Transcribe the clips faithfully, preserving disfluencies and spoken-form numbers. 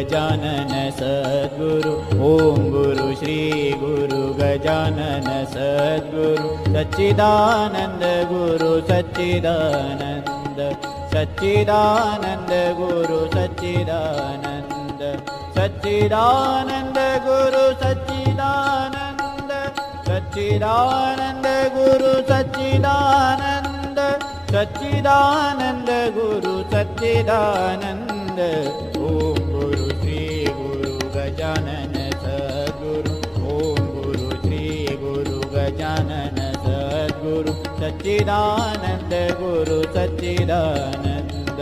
गजानन सद्गुरु ओम गुरु श्री गुरु गजानन सद्गुरु सच्चिदानंद गुरु सच्चिदानंद सच्चिदानंद गुरु सच्चिदानंद सच्चिदानंद गुरु सच्चिदानंद सच्चिदानंद गुरु सच्चिदानंद सच्चिदानंद गुरु सच्चिदानंद ओम गुरु श्री गुरु गजानन सद्गुरु ओम गुरु श्री गुरु गजानन सद्गुरु सच्चिदानंद गुरु सच्चिदानंद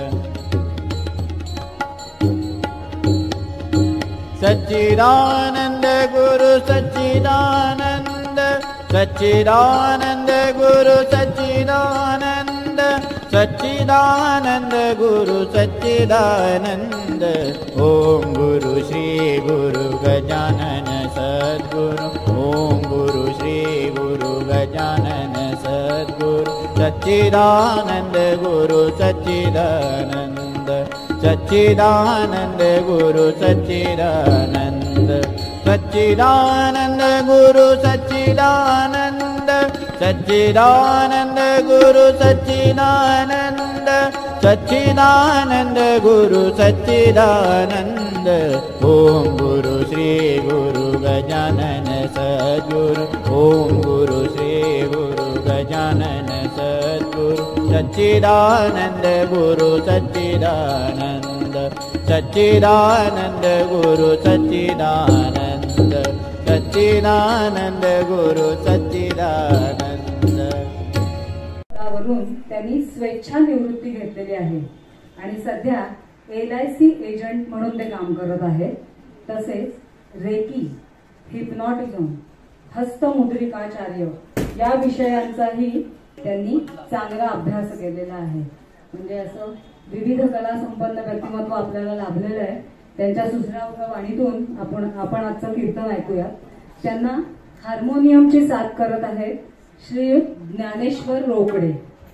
सच्चिदानंद गुरु सच्चिदानंद सच्चिदानंद गुरु सच्चिदानंद सच्चिदानंद गुरु सच्चिदानंद ओम गुरु श्री गुरु गजानन सद्गुरु ओम गुरु श्री गुरु गजानन सद्गुरु सच्चिदानंद गुरु सच्चिदानंद सच्चिदानंद गुरु सच्चिदानंद सच्चिदानंद गुरु सच्चिदानंद सच्चिदानंद गुरु सच्चिदानंद सच्चिदानंद गुरु सच्चिदानंद ओम गुरु श्री गुरु गजानन सद्गुरु ओम गुरु श्री गुरु गजानन सद्गुरु सच्चिदानंद गुरु सच्चिदानंद सच्चिदानंद गुरु सच्चिदानंद सच्चिदानंद गुरु सच्चिदानंद वरून त्यांनी स्वेच्छा निवृत्ती घेतलेली आहे आणि सध्या एल आय सी एजंट म्हणून ते काम करत आहेत. तसेच रेकी, हिप्नॉटिझम, हस्तमुद्रिकाचार्य या विषयांचाही त्यांनी चांगला अभ्यास केलेला आहे. म्हणजे असं विविध कला संपन्न व्यक्तिमत्व आपल्याला लाभलेलं आहे. त्यांच्या सुसरावघ्या वाणीतून आपण आपण आजचं कीर्तन ऐकूया. त्यांना हार्मोनियमची साथ करत आहेत श्री ज्ञानेश्वर रोकडे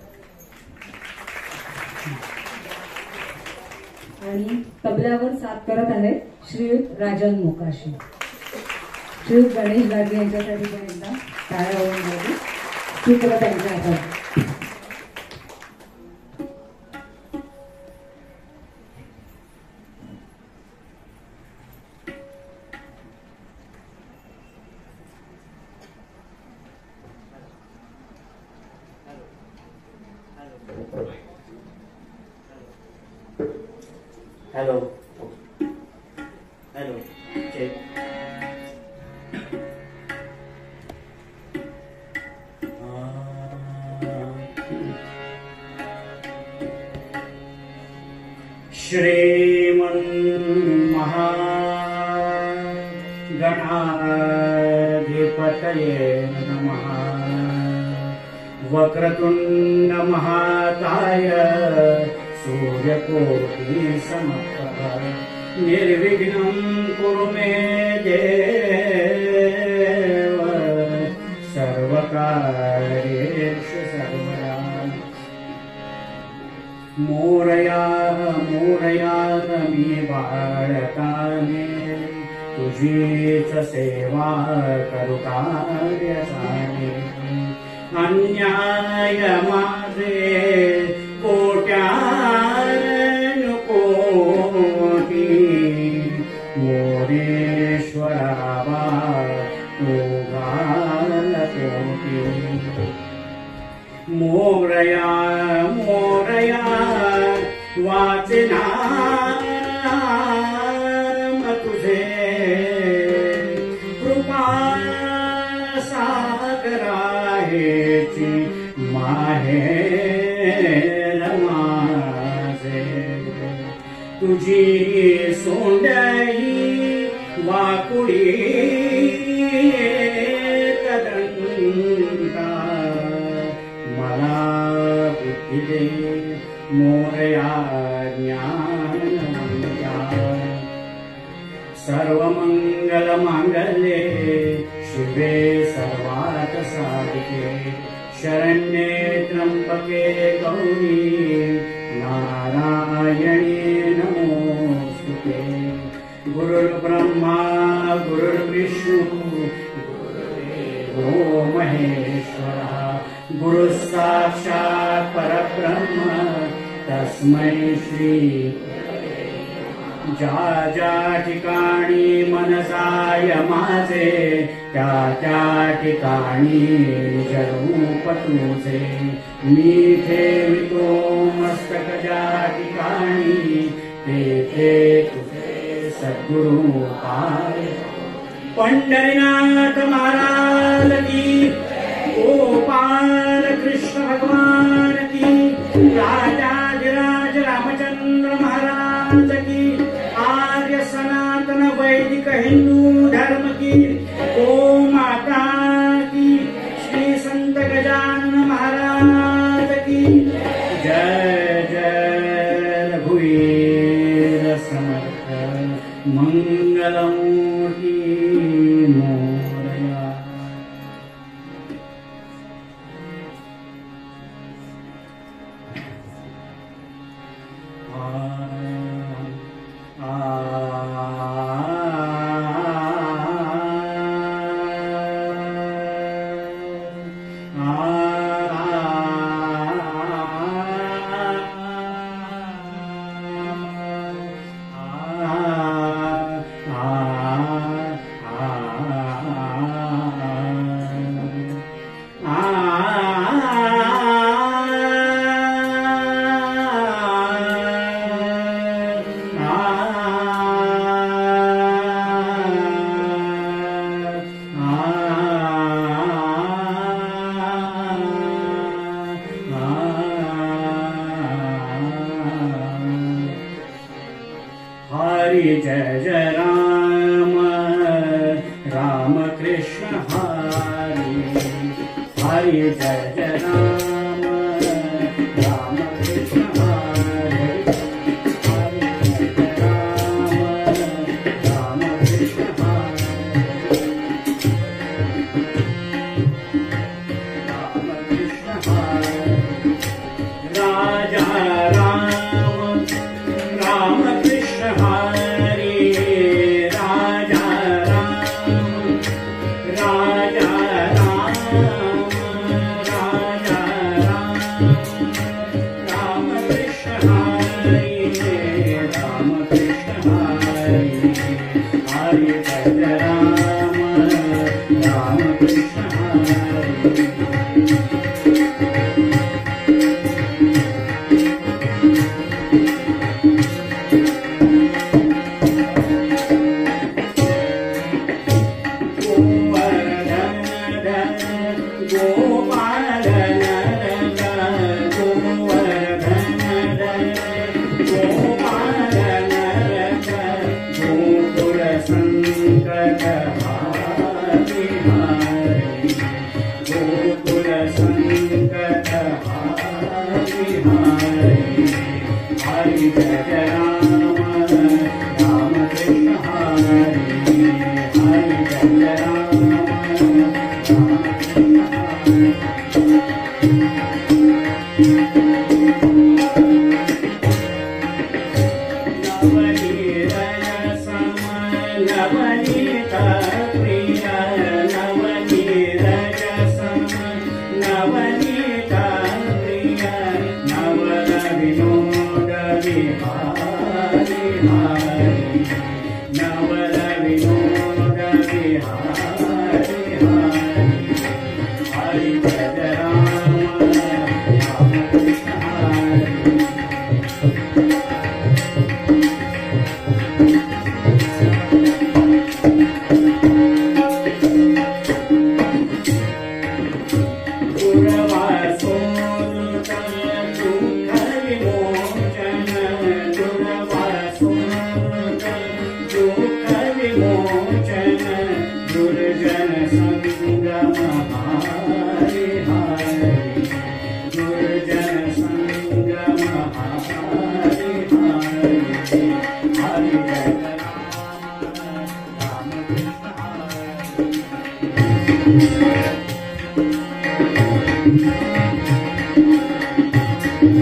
आणि तबल्यावर साथ करत आहेत श्रीयुत राजन मोकाशी. श्रीयुत गणेश गाडगे यांच्यासाठी पण एकदा टाळ्या होऊन जावी. चित्र त्यांच्या हातात. Hello. Hello. Check. श्रीमन्महागणाधिपतये नमः. वक्रतुण्ड महाकाय सूर्यकोटि समप्रभ निर्विघ्नं कुरु मे देव सर्वकार्येषु सर्वदा. मोरया मोरया मी बाळकाने तुझीच सेवा करू कार्यासाने. अन्याय माझे कोट्यानुकोटी मोरेश्वरावा मोगालकोटी. मोरया मोरया वाचना तुझे कृपा सागराहेची माहेर माझे. तुझी सोंडई वाकुडी कदंता मला बुद्धी दे मोरया ज्ञानवंता. सर्वमंगल मांगल्ये शिवे सर्वार्थ साधिके शरण्ये त्र्यंबके गौरी नारायणी नमोस्तुते. गुरुर्ब्रह्मा गुरुर्विष्णु गुरुर्देवो महेश्वरः गुरुः साक्षात् परब्रह्म तस्मै श्री ज्या ज्या ठिकाणी मनसाय माझे त्या त्या ठिकाणी जरूप तुझे मी ठेवितो मस्तक ज्या ठिकाणी तेथे तुझे सद्गुरु पाय पंढरीनाथ महाराज की गोपाल कृष्ण भगवान की राजाधिराज रामचंद्र महाराज की आर्य सनातन वैदिक हिंदू धर्म की गो माता की श्री संत गजानन महाराज की जय जय रघुवीर समर्थ मंगलमूर्ति मोरया। हरि जय जय राम राम कृष्ण हरि हरि जय जय राम राम कृष्ण हरि हरि जय जय राम राम कृष्ण हरि राम कृष्ण हरि राजा राम राम कृष्ण हरि राजा राम राजा राम राजा राम राम कृष्ण हरि राम कृष्ण हरि हरि जय राम राम कृष्ण हरि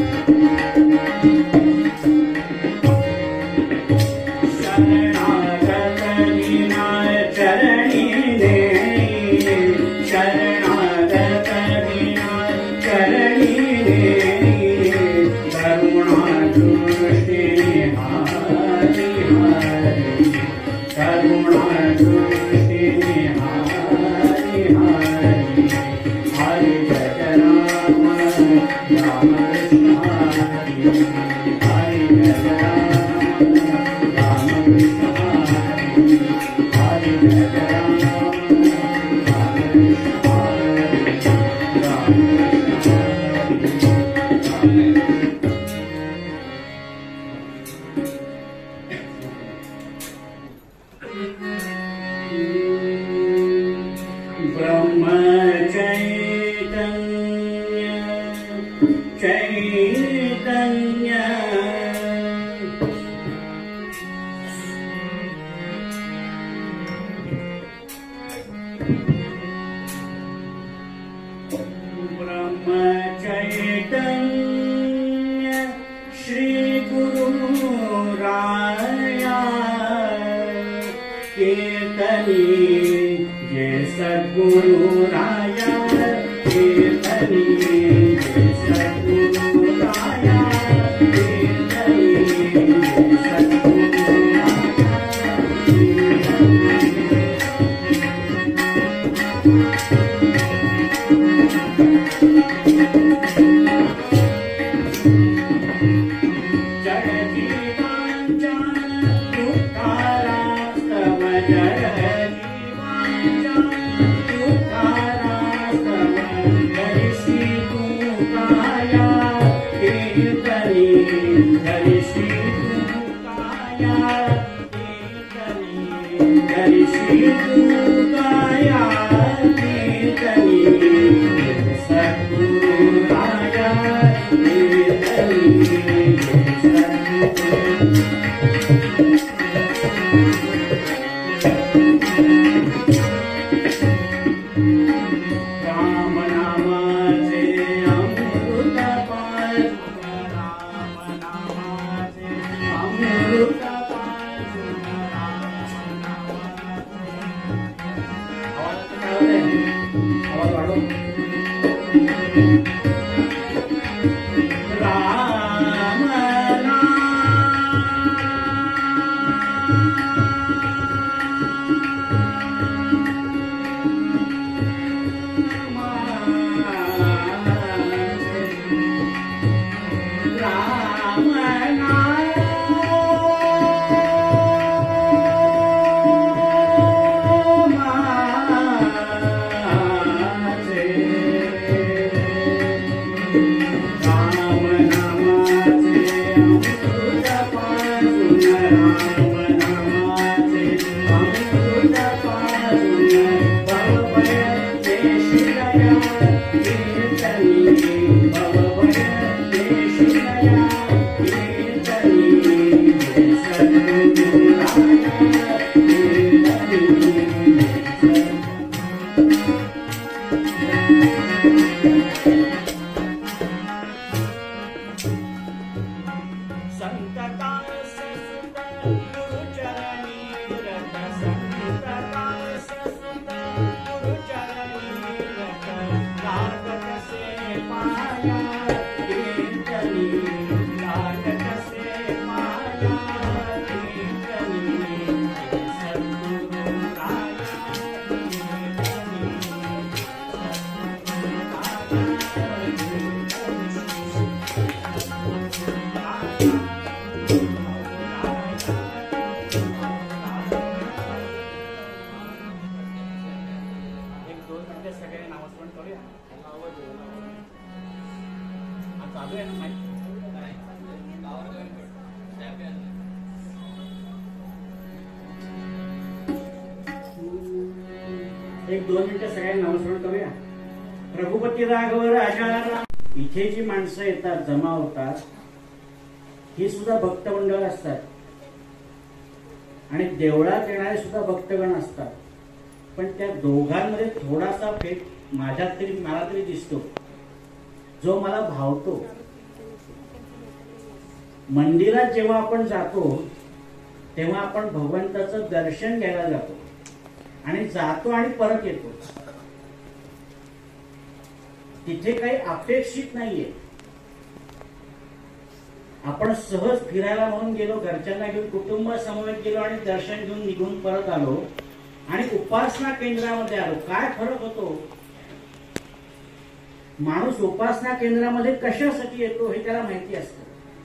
शरणागत ब्रह्मचैतन्य श्री गुरु राया कीर्तनी जय सद्गुरु राया कीर्तनी जय सद्गुरु राया कीर्तनी जय सद्गुरु एक दोन मिनिटं सगळ्यांना नामस्मरण करूया. रघुपती राघव राजा. इथे जी माणसं येतात, जमा होतात, ही सुद्धा भक्तमंडळ असतात आणि देवळात येणारे सुद्धा भक्तगण असतात. पण त्या दोघांमध्ये थोडासा फेक माझ्यात तरी मला तरी दिसतो, जो मला भावतो. मंदिरात जेव्हा आपण जातो तेव्हा आपण भगवंताचं दर्शन घ्यायला जातो आणि जातो आणि परत येतो. तिथे काही अपेक्षित नाहीये. आपण सहज फिरायला म्हणून गेलो, घरच्यांना घेऊन कुटुंब समवेत गेलो आणि दर्शन घेऊन निघून परत आलो आणि उपासना केंद्रामध्ये आलो. काय फरक होतो? माणूस उपासना केंद्रामध्ये कशासाठी येतो हे त्याला माहिती असतं.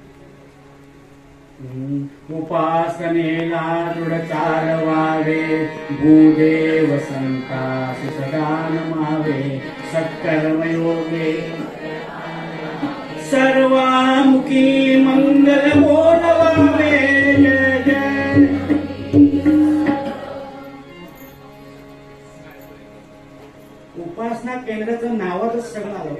उपासनेला दृढ चालवावे, भूदेव संतास सदा नमावे. सत्कर्मयोगे सर्वामुखी मंगल बोलवावे. जय जय. उपासना केंद्राचं नावातच सगळं आलं.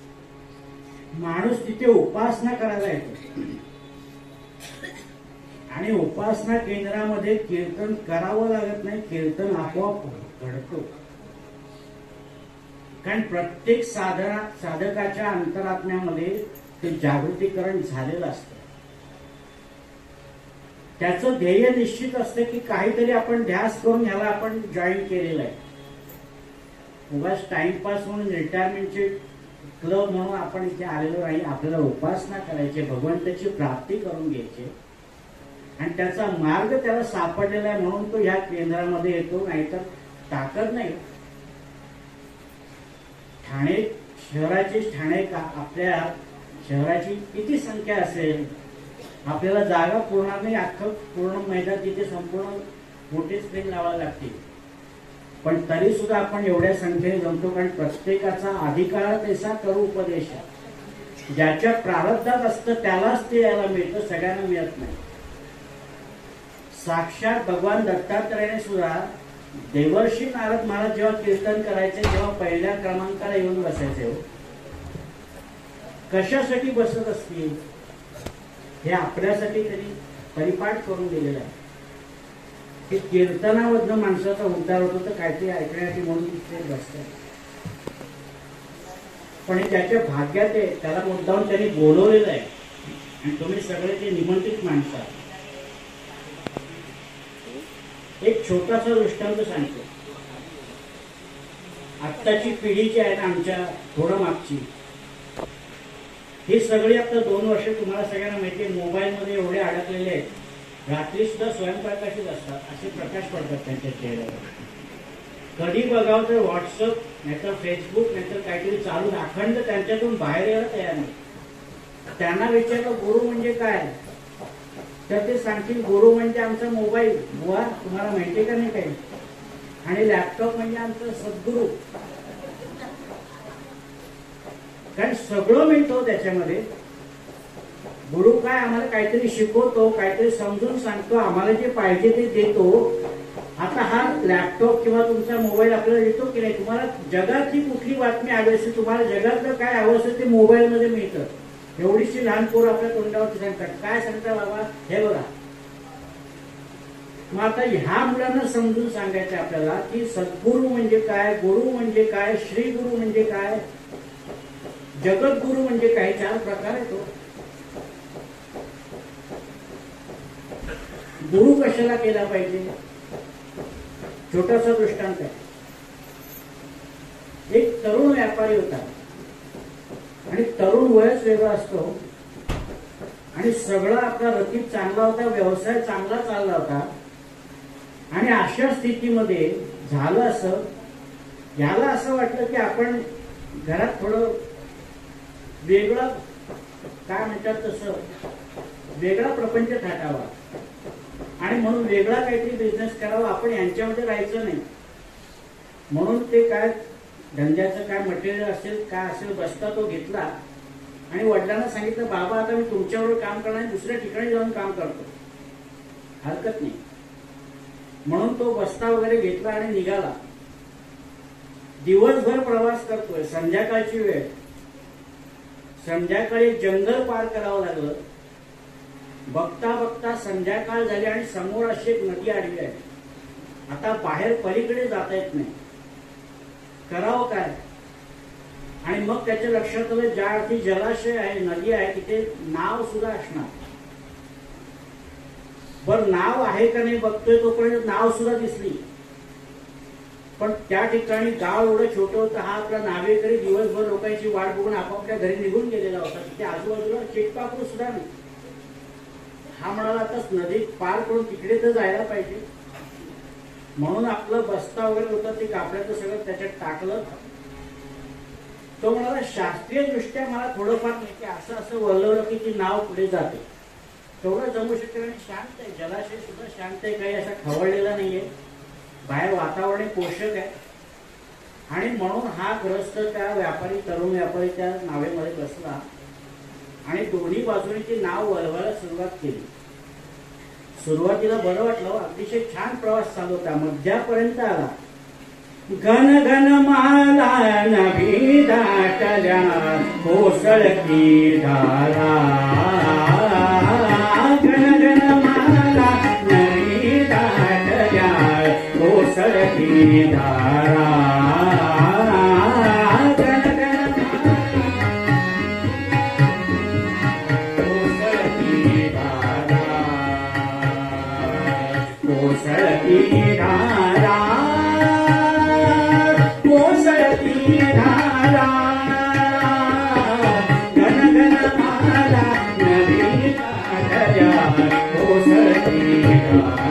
माणूस तिथे उपासना करायला येतो आणि उपासना केंद्रामध्ये कीर्तन करावं लागत नाही, कीर्तन आपोआप घडतो. कारण प्रत्येक साधना साधकाच्या अंतरात्म्यामध्ये ते जागृतीकरण झालेलं असतं. त्याचं ध्येय निश्चित असतं की काहीतरी आपण ध्यास करून ह्याला आपण जॉईन केलेलं आहे. उगाच टाइमपास म्हणून रिटायरमेंटचे क्लब म्हणून आपण इथे आलेलो नाही. आपल्याला उपासना करायची, भगवंताची प्राप्ती करून घ्यायची आणि त्याचा मार्ग त्याला सापडलेला आहे म्हणून तो ह्या केंद्रामध्ये येतो. नाहीतर ताकद नाही. ठाणे शहराची ठाणे आपल्या शहराची किती संख्या असेल, आपल्याला जागा पुरणार नाही. अख्खं पूर्ण मैदान तिथे संपूर्ण मोठी स्क्रीन लावायला लागते. पण तरी सुद्धा आपण एवढ्या संख्येने जमतो. कारण प्रत्येकाचा अधिकार तसा करू उपदेश ज्याच्या प्रारब्धात असतं त्यालाच ते यायला मिळतं, सगळ्यांना मिळत नाही. साक्षात भगवान दत्तात्रयाने सुद्धा देवर्षी नारद महाराज जेव्हा कीर्तन करायचे तेव्हा पहिल्या क्रमांकाला येऊन बसायचे. हो, कशासाठी बसत असतील हे आपल्यासाठी तरी परिपाठ करून दिलेलं आहे की कीर्तनामधनं माणसाचा उद्धार होतो. तर काहीतरी ऐकण्यासाठी म्हणून ते बसतात. पण हे त्याच्या भाग्यात आहे, त्याला मुद्दाम त्यांनी बोलवलेलं आहे आणि तुम्ही सगळे ते निमंत्रित माणसं आहात. एक छोटासा दृष्टांत सांगतो. आत्ताची पिढी जी आहे ना आमच्या थोडं मागची, हे सगळे आता दोन वर्ष तुम्हाला सगळ्यांना माहिती आहे मोबाईलमध्ये एवढे अडकलेले आहेत. रात्री सुद्धा स्वयंप्रकाशित असतात, असे प्रकाश पडतात त्यांच्या चेहऱ्यावर. कधी बघावं तर व्हॉट्सअप नाहीतर फेसबुक नाहीतर काहीतरी चालू अखंड त्यांच्यातून बाहेर यायला तयार नाही. त्यांना विचारलं गुरु म्हणजे काय, तर ते सांगतील गुरु म्हणजे आमचा मोबाईल. बुवा तुम्हाला माहितीये का नाही काही, आणि लॅपटॉप म्हणजे आमचं सद्गुरू. कारण सगळं मिळतो त्याच्यामध्ये. गुरु काय आम्हाला काहीतरी शिकवतो, काहीतरी समजून सांगतो, आम्हाला जे पाहिजे ते देतो. आता हा लॅपटॉप किंवा तुमचा मोबाईल आपल्याला देतो की नाही, तुम्हाला जगातली कुठली बातमी हवी असेल, तुम्हाला जगातलं काय हवं असेल ते मोबाईल मध्ये मिळतं. एवढीशी लहान पोरं आपल्या तोंडावरती सांगतात. काय सांगता बाबा, हे बघा. मग आता ह्या मुलांना समजून सांगायचं आपल्याला की सद्गुरू म्हणजे काय, गुरु म्हणजे काय, श्री गुरु म्हणजे काय, जगद्गुरु म्हणजे काय. चार प्रकार आहे. तो गुरु कशाला केला पाहिजे, छोटासा दृष्टांत आहे. एक तरुण व्यापारी होता आणि तरुण वयच वेगळा असतो आणि सगळा आपला रतीब चांगला होता, व्यवसाय चांगला चालला होता. आणि अशा स्थितीमध्ये झालं असं, याला असं वाटलं की आपण घरात थोडं वेगळं काय म्हणतात तसं वेगळा प्रपंच थाटावा आणि म्हणून वेगळा काहीतरी बिझनेस करावा. आपण यांच्यामध्ये राहायचं नाही म्हणून ते काय धंद्याचं काय मटेरियल असेल काय असेल बसता तो घेतला आणि वडिलांना सांगितलं बाबा आता मी तुमच्याबरोबर काम करणार, दुसऱ्या ठिकाणी जाऊन काम करतो, हरकत नाही. म्हणून तो बस्ता वगैरे घेतला आणि निघाला. दिवसभर प्रवास करतोय, संध्याकाळची वेळ, संध्याकाळी जंगल पार करावं लागलं. बघता बघता संध्याकाळ झाली आणि समोर अशी एक नदी आडवी आहे. आता बाहेर पलीकडे जाता येत नाही, करावं काय. आणि मग त्याच्या लक्षात आलं ज्या अर्थी जलाशय आहे, नदी आहे, तिथे नाव सुद्धा असणार. बर नाव आहे का नाही बघतोय, तोपर्यंत नाव सुद्धा दिसली. पण त्या ठिकाणी गाव एवढं छोटं होतं, हा आपला नावेकरी दिवसभर लोकांची वाट बघून आपापल्या घरी निघून गेलेला होता. तिथे आजूबाजूला चेकपाखरू सुद्धा नाही. हा म्हणाला आता नदी पार करून तिकडे तर जायला पाहिजे. म्हणून आपलं बस्ता वगैरे होतं ते कापड्याचं सगळं त्याच्यात टाकलं. तो म्हणाला शास्त्रीय दृष्ट्या मला थोडंफार माहिती, असं असं वळवलं की ती नाव पुढे जाते, तेवढं जमू शकेल. आणि शांत आहे, जलाशय सुद्धा शांत आहे, काही असा खवळलेला नाहीये, बाहेर वातावरण पोषक आहे. आणि म्हणून हा ग्रस्त त्या व्यापारी तरुण व्यापारी त्या नावेमध्ये बसला आणि दोन्ही बाजूने ती नाव वळवायला सुरुवात केली. सुरुवातीला बरं वाटलं, अतिशय छान प्रवास चालू होता. मध्यापर्यंत आला. घन घन माला नभी दाटल्या कोसळती धारा, घन घन माला धारा गण गण कोसळती धारा कोसळती धारा कोसळती धारा गण गण माला नदी काठल्या कोसळती धारा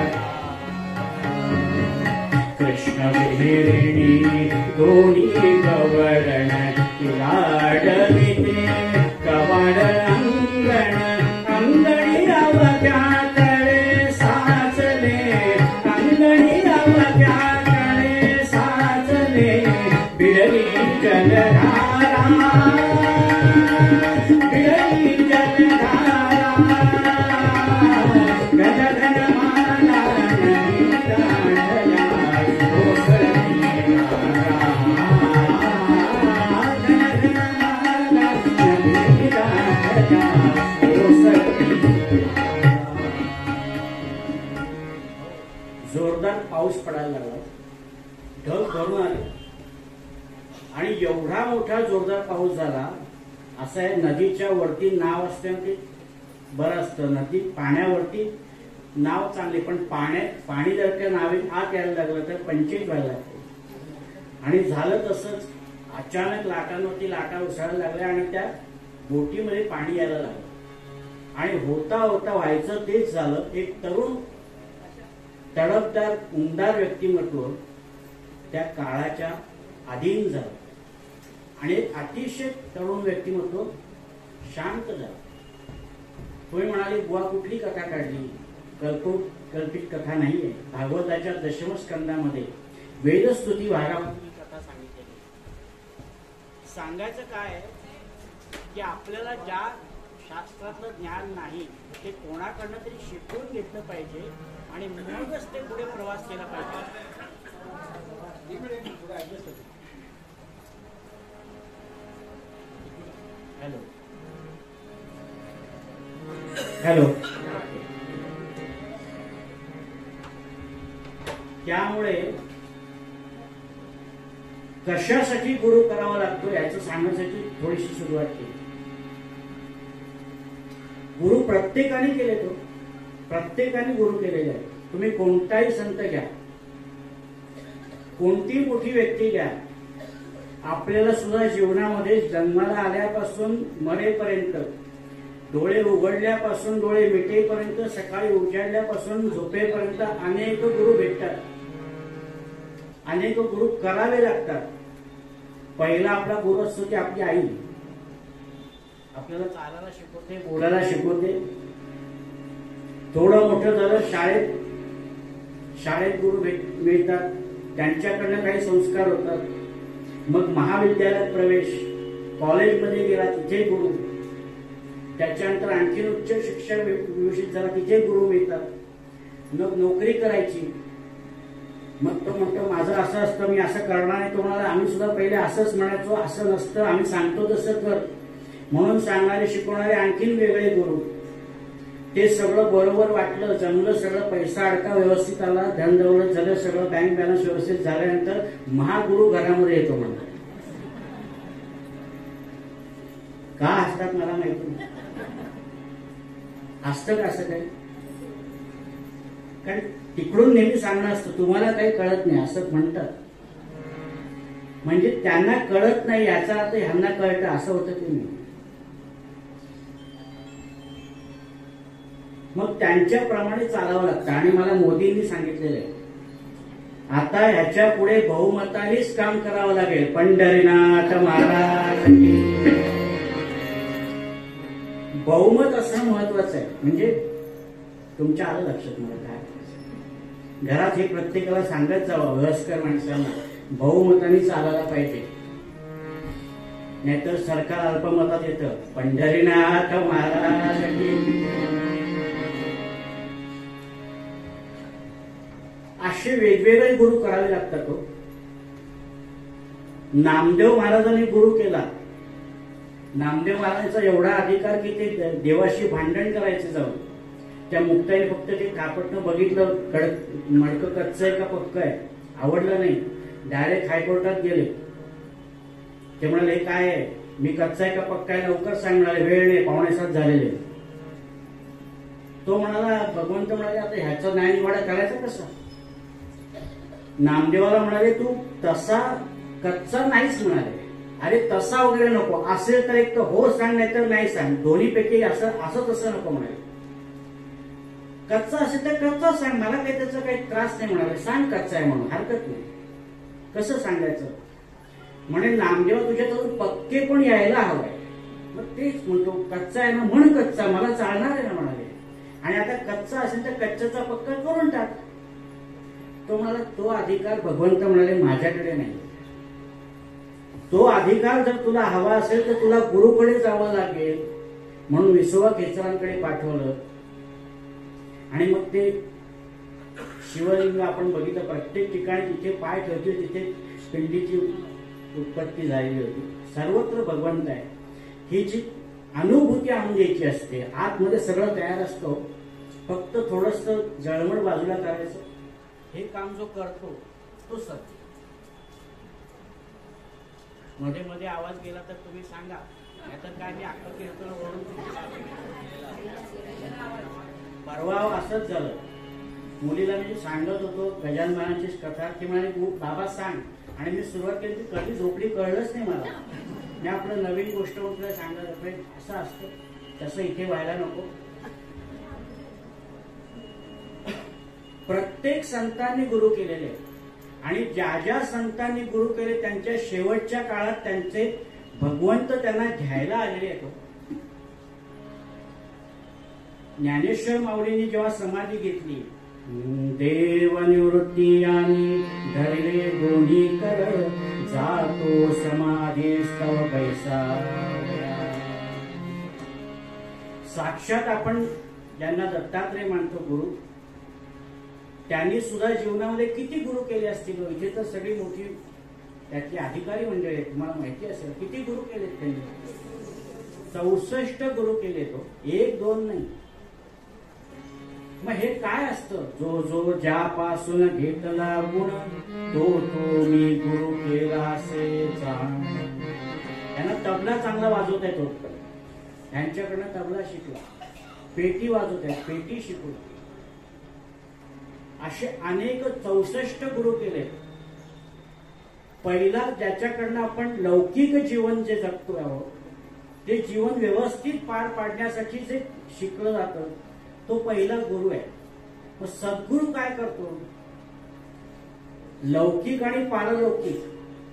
कृष्ण विहिरिणी दोन्ही गवळण लाडविते कवाड अंगण अंगणी अवघ्याकडे साचले अंगणी अवघ्याकडे साचले बिडली जलधारा बिडली जलधारा गण गण माला नदी काठल्या जोरदार पाऊस पडायला लागला, ढग भरून आले आणि एवढा मोठा जोरदार पाऊस झाला. असं आहे, नदीच्या वरती नाव असते ते बरं असतं, नदी पाण्यावरती नाव चांगली, पण पाण्यात पाणी जर त्या नावेत आत यायला लागलं तर पंचायत व्हायला लागते. आणि झालं तसंच, अचानक लाटांवरती लाटा उसळायला लागल्या आणि त्या बोटीमध्ये पाणी यायला लागलं आणि होता होता व्हायचं तेच झालं. एक तरुण तडफदार उमदार व्यक्तिमत्व त्या काळाच्या अधीन झालं आणि एक अतिशय तरुण व्यक्तिमत्व शांत झालं. तुम्ही म्हणाले बुवा कुठली कथा काढली, कल्पित कल्पित कथा नाहीये. भागवताच्या दशम स्कंदामध्ये वेदस्तुती भागामध्ये ही कथा सांगितलेली. सांगायचं काय की आपल्याला ज्या शास्त्रातलं ज्ञान नाही ते कोणाकडनं तरी शिकून घेतलं पाहिजे आणि मगच ते पुढे प्रवास केला पाहिजे. हॅलो हॅलो त्यामुळे कशासाठी गुरु करावा लागतो याचं सांगण्यासाठी थोडीशी सुरुवात केली. गुरु प्रत्येकाने केले, तो प्रत्येकाने गुरु केलेले आहे. तुम्ही कोणताही संत घ्या, कोणती मोठी व्यक्ती घ्या, आपल्याला सुद्धा जीवनामध्ये जन्माला आल्यापासून मरेपर्यंत, डोळे उघडल्यापासून डोळे मिटेपर्यंत, सकाळी उजाडल्यापासून झोपेपर्यंत अनेक गुरु भेटतात, अनेक गुरु करावे लागतात. पहिला आपला गुरु असतो की आपली आई, आपल्याला चालायला शिकवते, बोलायला शिकवते. थोडं मोठं झालं शाळेत शाळेत गुरु मिळतात, त्यांच्याकडनं काही संस्कार होतात. मग महाविद्यालयात प्रवेश, कॉलेजमध्ये गेला तिथे गुरु, त्याच्यानंतर आणखी उच्च शिक्षण विकसित झाला तिथे गुरु मिळतात. मग नोकरी करायची, मग तो म्हणतो माझं असं असतं, मी असं करणार नाही. तो म्हणाला आम्ही सुद्धा पहिले असंच म्हणायचो, असं नसतं, आम्ही सांगतो तसं कर म्हणून सांगणारे शिकवणारे आणखीन वेगळे गुरु. ते सगळं बरोबर वाटलं, जमलं सगळं, पैसा अडका व्यवस्थित आला, धन दौलत झालं सगळं, बँक बॅलन्स व्यवस्थित झाल्यानंतर महागुरु घरामध्ये येतो म्हणतात. का असतात मला माहिती नाही, असतं का असं काही? कारण तिकडून नेहमी सांगणं असतं तुम्हाला काही कळत नाही असं म्हणतात. म्हणजे त्यांना कळत नाही याचा अर्थ ह्यांना कळतं असं होतं की नाही. मग त्यांच्याप्रमाणे चालावं लागतं. आणि मला मोदींनी सांगितलेलं आहे आता ह्याच्या पुढे बहुमतानेच काम करावं लागेल. पंढरीनाथ महाराज बहुमत असणं महत्वाचं आहे. म्हणजे तुमच्या आलं लक्षात मला काय घरात हे प्रत्येकाला सांगत जावं, वयस्कर माणसांना बहुमताने चालायला पाहिजे, नाहीतर सरकार अल्पमतात येतं. पंढरीनाथ महाराज असे वेगवेगळे गुरु करावे लागतात. हो नामदेव महाराजांनी गुरु केला. नामदेव महाराजांचा एवढा अधिकार की ते देवाशी भांडण करायचे जाऊन. त्या मुक्ताईने फक्त ते कापडनं बघितलं कडक मडकं कच्चं आहे का पक्क आहे, आवडलं नाही, डायरेक्ट हायकोर्टात गेले. ते म्हणाले काय आहे, मी कच्चा आहे का पक्का आहे लवकर सांग म्हणाले. वेळ नाही, पावणे सात झालेले. तो म्हणाला, भगवंत म्हणाले आता ह्याचा न्याय निवाडा करायचा कसा. नामदेवाला म्हणाले तू तसा कच्चा नाहीच म्हणाले. अरे तसा वगैरे नको, असेल तर एक तर हो सांग नाही तर नाही सांग, दोन्हीपैकी असं असं तसं नको म्हणाले. कच्चा असेल तर कच्चा सांग, मला काही त्याचा काही त्रास नाही म्हणाले. सांग कच्चा आहे म्हणून, हरकत नाही. कसं सांगायचं म्हणे, नामदेवा तुझ्याकडून पक्के पण यायला हवंय. मग तेच म्हणतो कच्चा आहे ना म्हण कच्चा, मला चालणार आहे ना म्हणाले. आणि आता कच्चा असेल तर कच्च्याचा पक्का करून टाक. तो म्हणाला तो अधिकार भगवंत म्हणाले माझ्याकडे नाही. तो अधिकार जर तुला हवा असेल तर तुला गुरुकडे जावं लागेल. म्हणून विसोबा खेचरांकडे पाठवलं. आणि मग ते शिवलिंग आपण बघितलं, प्रत्येक ठिकाणी जिथे पाय ठेवते तिथे पिंडीची उत्पत्ती झालेली होती. सर्वत्र भगवंत आहे. ही जी अनुभूती आणून द्यायची असते, आतमध्ये सगळं तयार असतो, फक्त थोडस जळमळ बाजूला करायचं. हे काम जो करतो तो सत्य. मध्ये मध्ये आवाज गेला तर तुम्ही सांगा, नाहीतर काय मी अख्खं कीर्तन ओढून. परवा असंच झालं, मुलीला मी सांगत होतो गजानन महाराजांची कथा. ती म्हणाली बाबा सांग, आणि मी सुरुवात केली ती कधी झोपडी कळलंच नाही मला. मी आपलं नवीन गोष्ट म्हटलं सांगत होते, असं असतं तसं इथे व्हायला नको. प्रत्येक संतांनी गुरु केलेले, आणि ज्या ज्या संतांनी गुरु केले त्यांच्या शेवटच्या काळात त्यांचे भगवंत त्यांना घ्यायला आलेले आहेत. ज्ञानेश्वर माऊलींनी जेव्हा समाधी घेतली, देव निवृत्ती आणि धरले दोन्ही कर, जातो समाधी स्तव पैसा. साक्षात आपण ज्यांना दत्तात्रय मानतो गुरु, त्यांनी सुद्धा जीवनामध्ये किती गुरु केले असतील. इथे तर सगळी मोठी त्यातली अधिकारी मंडळी आहेत, तुम्हाला माहिती असेल किती गुरु केलेत त्यांनी. चौसष्ट गुरु केले, तो एक दोन नाही. मग हे काय असतं, जो जो ज्यापासून घेतला गुण, तो तो मी गुरु केला असे जाण. त्यांना तबला चांगला वाजवता येतो, त्यांच्याकडनं तबला शिकला. पेटी वाजवत आहेत, पेटी शिकू. असे अनेक चौसष्ट गुरु केले. पहिला ज्याच्याकडनं आपण लौकिक जीवन जे जगतो आहोत, ते जीवन व्यवस्थित पार पाडण्यासाठी जे शिकलं जातं, तो पहिला गुरु आहे. मग सद्गुरु काय करतो, लौकिक आणि पारलौकिक,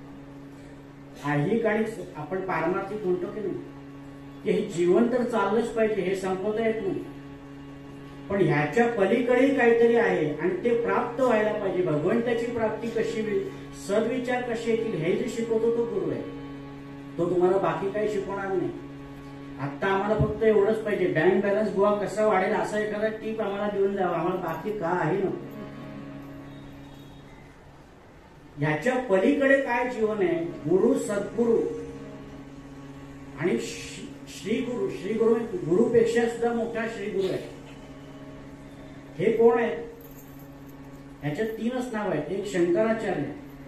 ऐहिक आणि आपण पारमार्थिक म्हणतो की नाही, की हे जीवन तर चाललंच पाहिजे, हे संपवता येत नाही. पण ह्याच्या पलीकडे काहीतरी आहे आणि ते प्राप्त व्हायला पाहिजे. भगवंताची प्राप्ती कशी होईल, सद्विचार कसे येतील, हे जे शिकवतो तो गुरु आहे. तो तुम्हाला बाकी काही शिकवणार नाही. आता आम्हाला फक्त एवढंच पाहिजे, बँक बॅलन्स बुवा कसा वाढेल असा एखादा टीप आम्हाला देऊन द्यावा, आम्हाला बाकी का आहे नको. ह्याच्या पलीकडे काय जीवन आहे, गुरु सद्गुरु आणि श्रीगुरु. श्रीगुरु गुरुपेक्षा सुद्धा मोठा श्रीगुरु आहे. हे कोण आहेत, ह्याच्यात तीनच नाव आहेत. एक शंकराचार्य,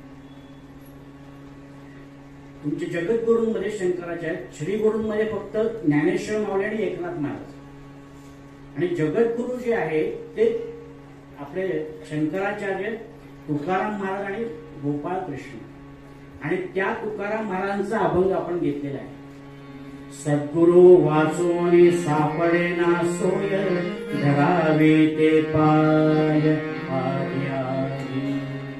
तुमचे जगद्गुरूंमध्ये शंकराचार्य, श्रीगुरूंमध्ये फक्त ज्ञानेश्वर माऊली आणि एकनाथ महाराज. आणि जगद्गुरु जे आहे ते आपले शंकराचार्य, तुकाराम महाराज आणि गोपाळ कृष्ण. आणि त्या तुकाराम महाराजांचा अभंग आपण घेतलेला आहे. सद्गुरु वाचून सापडे ना सोय, धरावे ते पाय आर्यारी.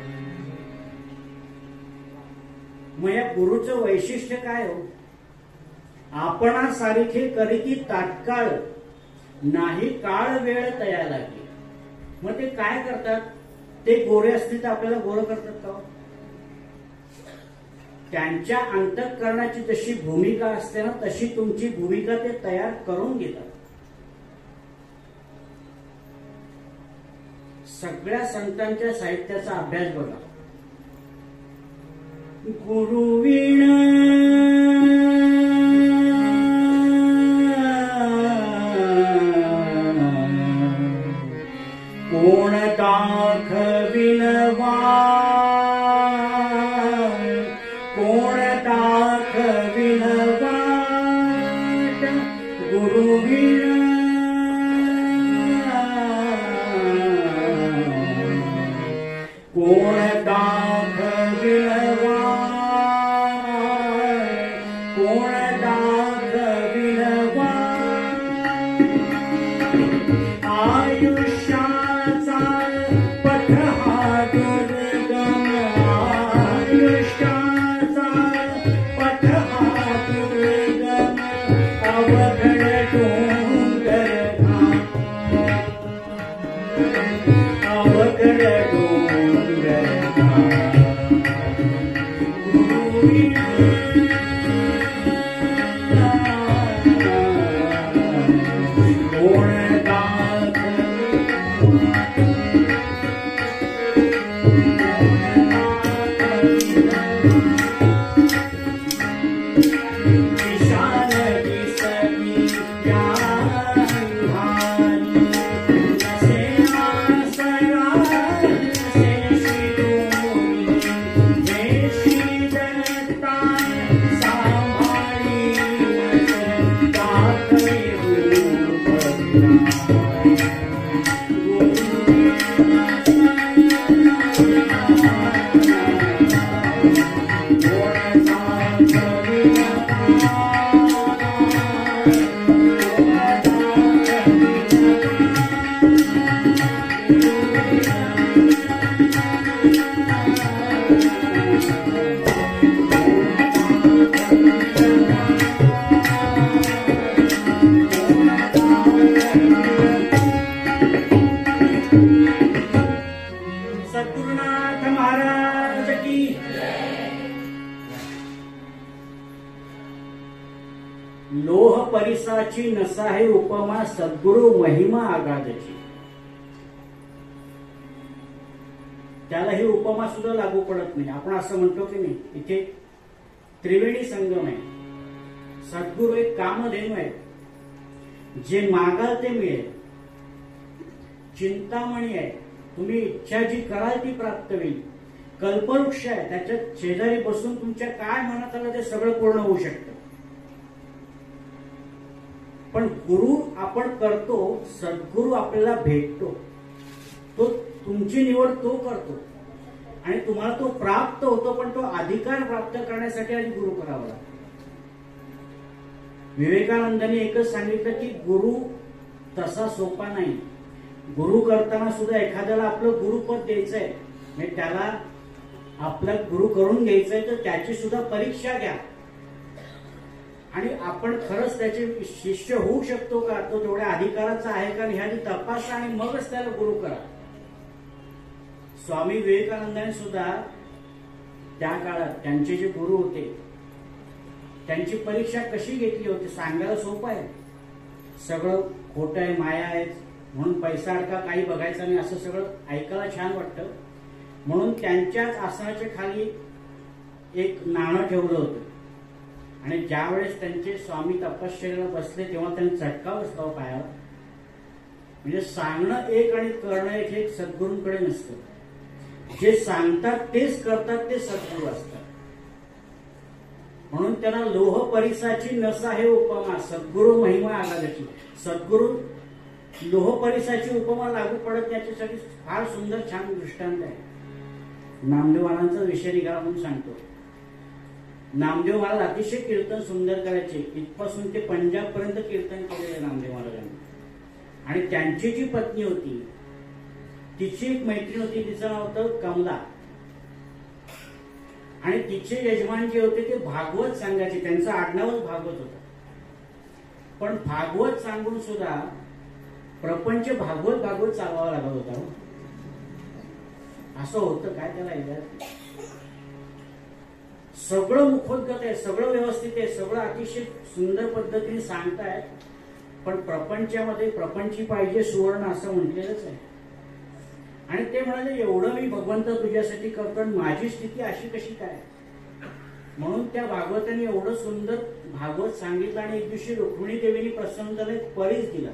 मग या गुरुचं वैशिष्ट्य काय हो, आपणासारखे करीती तात्काळ, नाही काळ वेळ तया लागली. मग ते काय करतात, ते गोरे असतील तर आपल्याला गोरं करतात का. त्यांच्या अंतःकरणाची जशी भूमिका असते ना, तशी तुमची भूमिका ते तयार करून घेतात. सगळ्या संतांच्या साहित्याचा अभ्यास बघा. गुरुविण कोण दाखविन वा, आयुष्याचा पथ हा दुर्गम, आयुष्याचा पथ हा दुर्गम, अवघड डोंगर अवघड डोंगर सद्गुरुनाथ महाराज की। लोह परिसाची नसा हे उपमा सद्गुरु महिमा आगाधची। त्याला ही उपमा सुद्धा लागू पडत नाही। आपण असं म्हणतो की नाही, इथे त्रिवेणी संगम आहे, सद्गुरु एक कामधेनू आहे, जे मागाल ते मिळेल, चिंतामणी आहे, तुम्ही इच्छा जी कराल ती प्राप्त होईल, कल्पवृक्ष आहे, त्याच्यात शेजारी बसून तुमच्या काय मनात आलं ते सगळं पूर्ण होऊ शकतं। पण गुरु आपण करतो, सद्गुरु आपल्याला भेटतो, तो तुमची निवड तो करतो आणि तुम्हाला तो प्राप्त होतो, पण तो अधिकार प्राप्त करण्यासाठी आधी गुरु करावा लागतो। विवेकानंदांनी एकच सांगितलं की गुरु तसा सोपा नाही। गुरु करताना सुद्धा एखाद्याला आपलं गुरुपद द्यायचंय, म्हणजे त्याला आपलं गुरु करून घ्यायचंय, तर त्याची सुद्धा परीक्षा घ्या आणि आपण खरंच त्याचे शिष्य होऊ शकतो का, तो तेवढ्या अधिकाराचा आहे का ह्याची तपासा आणि मगच त्याला गुरु करा। स्वामी विवेकानंदांनी सुद्धा त्या काळात त्यांचे जे गुरु होते त्यांची परीक्षा कशी घेतली होती सांगायला सोपं आहे। सगळं खोटं आहे, माया आहे म्हणून पैसा अडका काही बघायचा नाही, असं सगळं ऐकायला छान वाटतं, म्हणून त्यांच्याच आसनाच्या खाली एक नाणं ठेवलं होतं आणि ज्या वेळेस त्यांचे स्वामी तपश्चर्याला बसले तेव्हा त्यांनी चटका बसला पायाला। म्हणजे सांगणं एक आणि करणं एक हे सद्गुरूंकडे नसतं, जे सांगतात तेच करतात ते सद्गुरू असतात। म्हणून त्यांना लोह परिसाची नसा हे उपमा सद्गुरु महिमा आगाधची। सद्गुरु लोह परिसाची उपमा लागू पडत याच्यासाठी फार सुंदर छान दृष्टांत आहे। नामदेव महाराजांचा विषय निघाला म्हणून सांगतो। नामदेव महाराज अतिशय कीर्तन सुंदर करायचे, इथपासून ते पंजाब पर्यंत कीर्तन केलेले नामदेव महाराजांनी। आणि त्यांची जी पत्नी होती तिची एक मैत्रीण होती, तिचं नाव होतं कमला, आणि तिचे यजमान जे होते ते भागवत सांगायचे, त्यांचं आडनावच भागवत होतं। पण भागवत सांगून सुद्धा प्रपंच भागवत भागवत चालवावा लागत होता। असं होतं काय त्याला इलाज? सगळं मुखोद्गत आहे, सगळं व्यवस्थित आहे, सगळं अतिशय सुंदर पद्धतीने सांगतायत, पण प्रपंचामध्ये प्रपंची पाहिजे सुवर्ण असं म्हटलेलंच आहे। आणि ते म्हणाले एवढं मी भगवंत तुझ्यासाठी करतो, माझी स्थिती अशी कशी काय? म्हणून त्या भागवतांनी एवढं सुंदर भागवत सांगितलं आणि एक दिवशी रुक्मिणी देवीने प्रसन्न झाले, परीस दिला।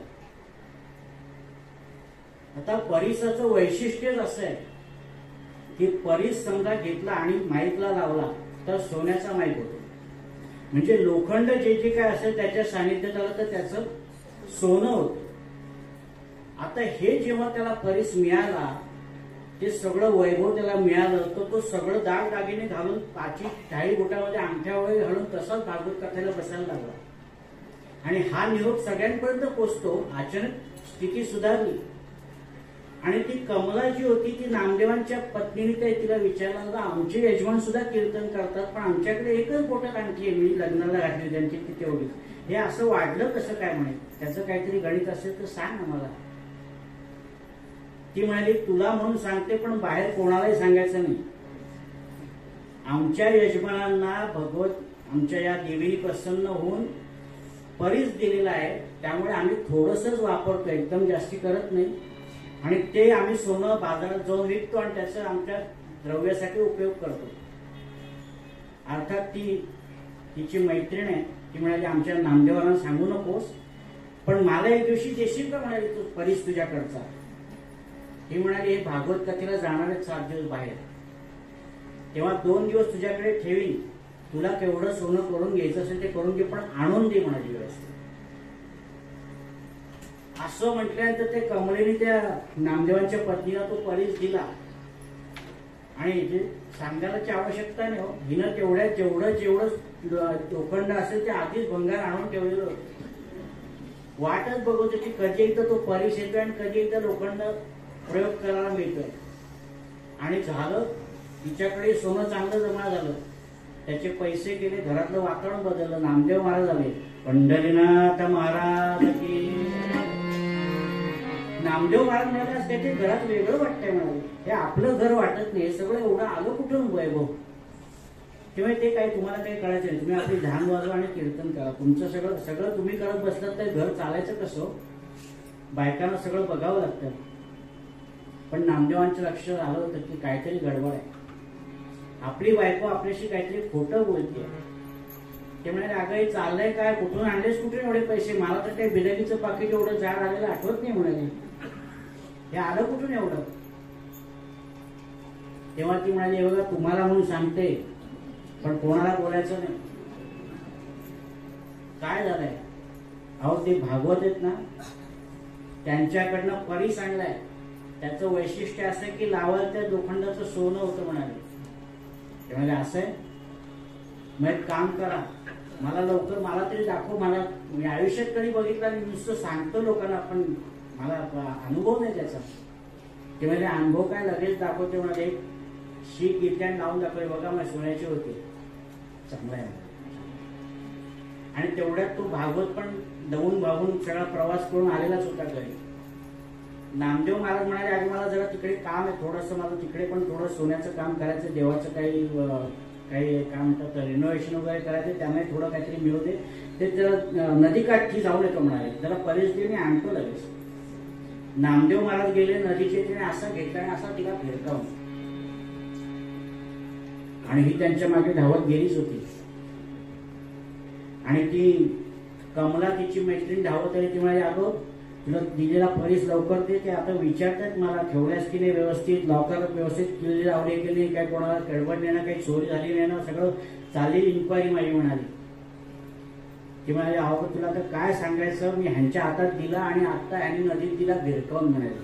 आता परीसाचं वैशिष्ट्यच असं आहे की परीस समजा घेतला आणि माईकला लावला तर सोन्याचा माईक होतो, म्हणजे लोखंड जे जे काय असेल त्याच्या सानिध्यात आलं तर त्याचं सोनं होतं। आता हे जेव्हा त्याला परीस मिळाला, ते सगळं वैभव त्याला मिळालं, तर तो सगळं दाग दागिने घालून पाची ढाई बोटामध्ये अंगठ्या वगैरे घालून तसाच भागवत कथेला बसायला लागला। आणि हा निरोप सगळ्यांपर्यंत पोचतो। अचानक स्थिती सुधारली. आणि ती कमला जी होती ती नामदेवांच्या पत्नीने ते तिला विचारलं, आमचे यजमान सुद्धा कीर्तन करतात पण आमच्याकडे एकच बोटात आणखी मी लग्नाला घातली त्यांची ती तेवढी, हे असं वाढलं कसं काय म्हणे, त्याचं काहीतरी गणित असेल तर सांग ना मला. ती म्हणाली तुला म्हणून सांगते पण बाहेर कोणालाही सांगायचं नाही. आमच्या यजमानांना भगवत आमच्या या देवीने प्रसन्न होऊन परीस दिलेला आहे, त्यामुळे आम्ही थोडंसंच वापरतो, एकदम जास्ती करत नाही. आणि ते आम्ही सोनं बाजारात जाऊन विकतो आणि त्याचा आमच्या द्रव्यासाठी उपयोग करतो. अर्थात ती तिची मैत्रीण आहे, ती म्हणाली आमच्या नामदेवांना सांगू नकोस पण मला एक दिवशी देशील का म्हणाली तू परीस तुझ्याकडचा. ती म्हणाली हे भागवत कथेला जाणार आहेत सात दिवस बाहेर, तेव्हा दोन दिवस तुझ्याकडे ठेवीन, तुला केवढं सोनं करून घ्यायचं असेल ते करून घे पण आणून दे म्हणाली व्यवस्थित. असं म्हटल्यानंतर ते कमलेने त्या नामदेवांच्या पत्नीला तो परीस दिला. आणि जे सांगायची आवश्यकता नाही हो, हिनं तेवढ्या जेवढं जेवढं लोखंड असेल ते आधीच भंगार आणून ठेवलेलं होतं. वाटच बघत होती कधी एकदा तो परीस येतोय आणि कधी एकदा लोखंड प्रयोग करायला मिळतोय. आणि झालं तिच्याकडे सोनं चांगलं जमा झालं, त्याचे पैसे गेले, घरातलं वातावरण बदललं. नामदेव महाराज आले, पंढरीनाथ महाराज की. नामदेव महाराज म्हणाले आज त्याचे घरात वेगळं वाटतंय म्हणाले, हे आपलं घर वाटत नाही, हे सगळं एवढं आलं कुठून वैभव. तेव्हा ते काही तुम्हाला काही कळायचं नाही, तुम्ही आपली ध्यान वाजवा आणि कीर्तन करा, तुमचं सगळं सगळं तुम्ही करत बसलात तर घर चालायचं कसं. बायकांना सगळं बघावं लागतं. पण नामदेवांचं लक्ष आलं होतं की काहीतरी गडबड आहे, आपली बायको आपल्याशी काहीतरी खोटं बोलते. ते म्हणाले अगं हे चाललंय काय, कुठून आणलेस, कुठून एवढे पैसे, मला तर काही बिर्याणीचं पाकिट एवढं झाड आलेलं आठवत नाही म्हणाले, हे आलं कुठून एवढं. तेव्हा ती म्हणाली हे बघा तुम्हाला म्हणून सांगते पण कोणाला बोलायचं नाही. काय झालंय अहो ते भागवत आहेत ना, त्यांच्याकडनं परीस आणलाय, त्याचं वैशिष्ट्य असं की लावाल त्या लोखंडाचं सोनं होतं म्हणाले. ते म्हणाले असं आहे, मग एक काम करा, मला लवकर मला तरी दाखव, मला मी आयुष्यात कधी बघितलं आणि नुसतं सांगतो लोकांना पण मला अनुभव नाही त्याचा. ते म्हणजे अनुभव काय लगेच दाखवते म्हणाले, शीख इथ्यान लावून दाखवले बघा मग सोन्याचे होते, चांगला आहे. आणि तेवढ्यात तो भागवत पण दवून भागून सगळा प्रवास करून आलेलाच होता घरी. नामदेव महाराज म्हणाले अरे मला जरा तिकडे काम आहे थोडंसं, मला तिकडे पण थोडं सोन्याचं काम करायचं, देवाचं काही काही काय म्हणतात रिनोव्हेशन वगैरे करायचं, त्यामुळे थोडं काहीतरी मिळू दे, ते जरा नदीकाठी जाऊन येतो म्हणाले, जरा परिस्थितीने आणतो लगेच. नामदेव महाराज गेले नदीचे, तिने असा घेतला आणि असा तिला फिरकावून, आणि ही त्यांच्या मागे धावत गेलीच होती. आणि ती कमला तिची मैत्रीण धावत आली, ती म्हणाली अगं तुला दिलेला परीस लवकर दे, ते आता विचारतात मला ठेवल्यास की नाही व्यवस्थित, लवकर व्यवस्थित किल्ली लावले की नाही, काय कोणाला गडबड नाही ना, काही चोरी झाली नाही ना, सगळं चाललेली इन्क्वायरी माझी म्हणाली. ती म्हणाली अहो तुला तर काय सांगायचं, मी ह्यांच्या हातात दिला आणि आता ह्यांनी नदीत दिला भिरकावून म्हणाले.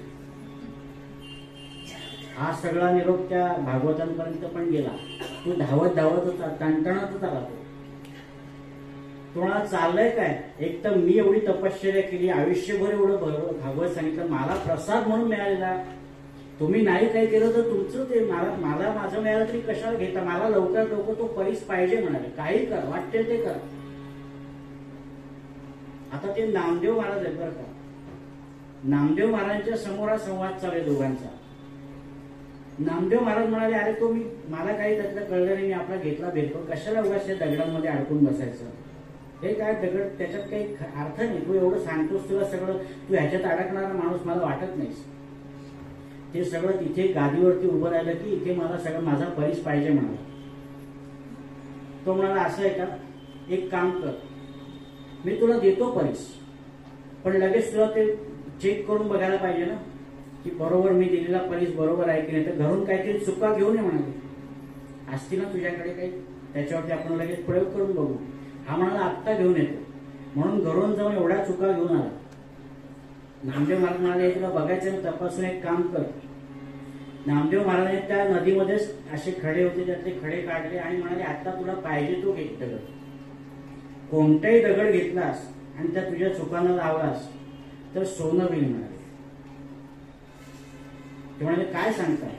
हा सगळा निरोप त्या भागवतांपर्यंत पण गेला. तू धावत धावत होता, तणतणतच आला तो. तुम्हाला चाललंय काय, एक तर मी एवढी तपश्चर्या केली, आयुष्यभर एवढं भागवत सांगितलं, मला प्रसाद म्हणून मिळालेला, तुम्ही नाही काही केलं तर तुमचं ते मला मला माझं मिळालं तरी कशाला घेता, मला लवकर लवकर तो परीस पाहिजे म्हणाले, काही कर वाटते ते कर. आता ते नामदेव महाराज आहेत बरं का, नामदेव महाराजांच्या समोर हा संवाद चालू आहे दोघांचा. नामदेव महाराज म्हणाले अरे तो मी मला काही त्यातलं कळलं नाही, मी आपला घेतला भेटतो, कशाला उगाच त्या दगडांमध्ये अडकून बसायचं, हे काय दगड त्याच्यात काही अर्थ नाही, तू एवढं सांगतोस तुला सगळं, तू ह्याच्यात अडकणारा माणूस मला वाटत नाहीस. ते सगळं तिथे गादीवरती उभं राहिलं की इथे मला सगळं माझा परीस पाहिजे म्हणाला. तो म्हणाला असं आहे का, एक काम कर, मी तुला देतो परीस पण लगेच तुला ते चेक करून बघायला पाहिजे ना की बरोबर मी दिलेला परीस बरोबर आहे की नाही, तर घरून काहीतरी चुका घेऊन ये म्हणाले, असतील ना तुझ्याकडे काही, त्याच्यावरती आपण लगेच प्रयोग करून बघू. हा म्हणाला आत्ता घेऊन येतो, म्हणून घरून जाऊन एवढ्या चुका घेऊन आला. नामदेव महाराज म्हणाले तुला बघायचं तपासून एक काम कर. नामदेव महाराजांनी त्या नदीमध्येच असे खडे होते, त्यातले खडे काढले आणि म्हणाले आता तुला पाहिजे तो घे दगड, कोणताही दगड घेतलास आणि त्या तुझ्या चुकांना लावलास तर सोनं होईल म्हणाले. ते म्हणाले काय सांगताय,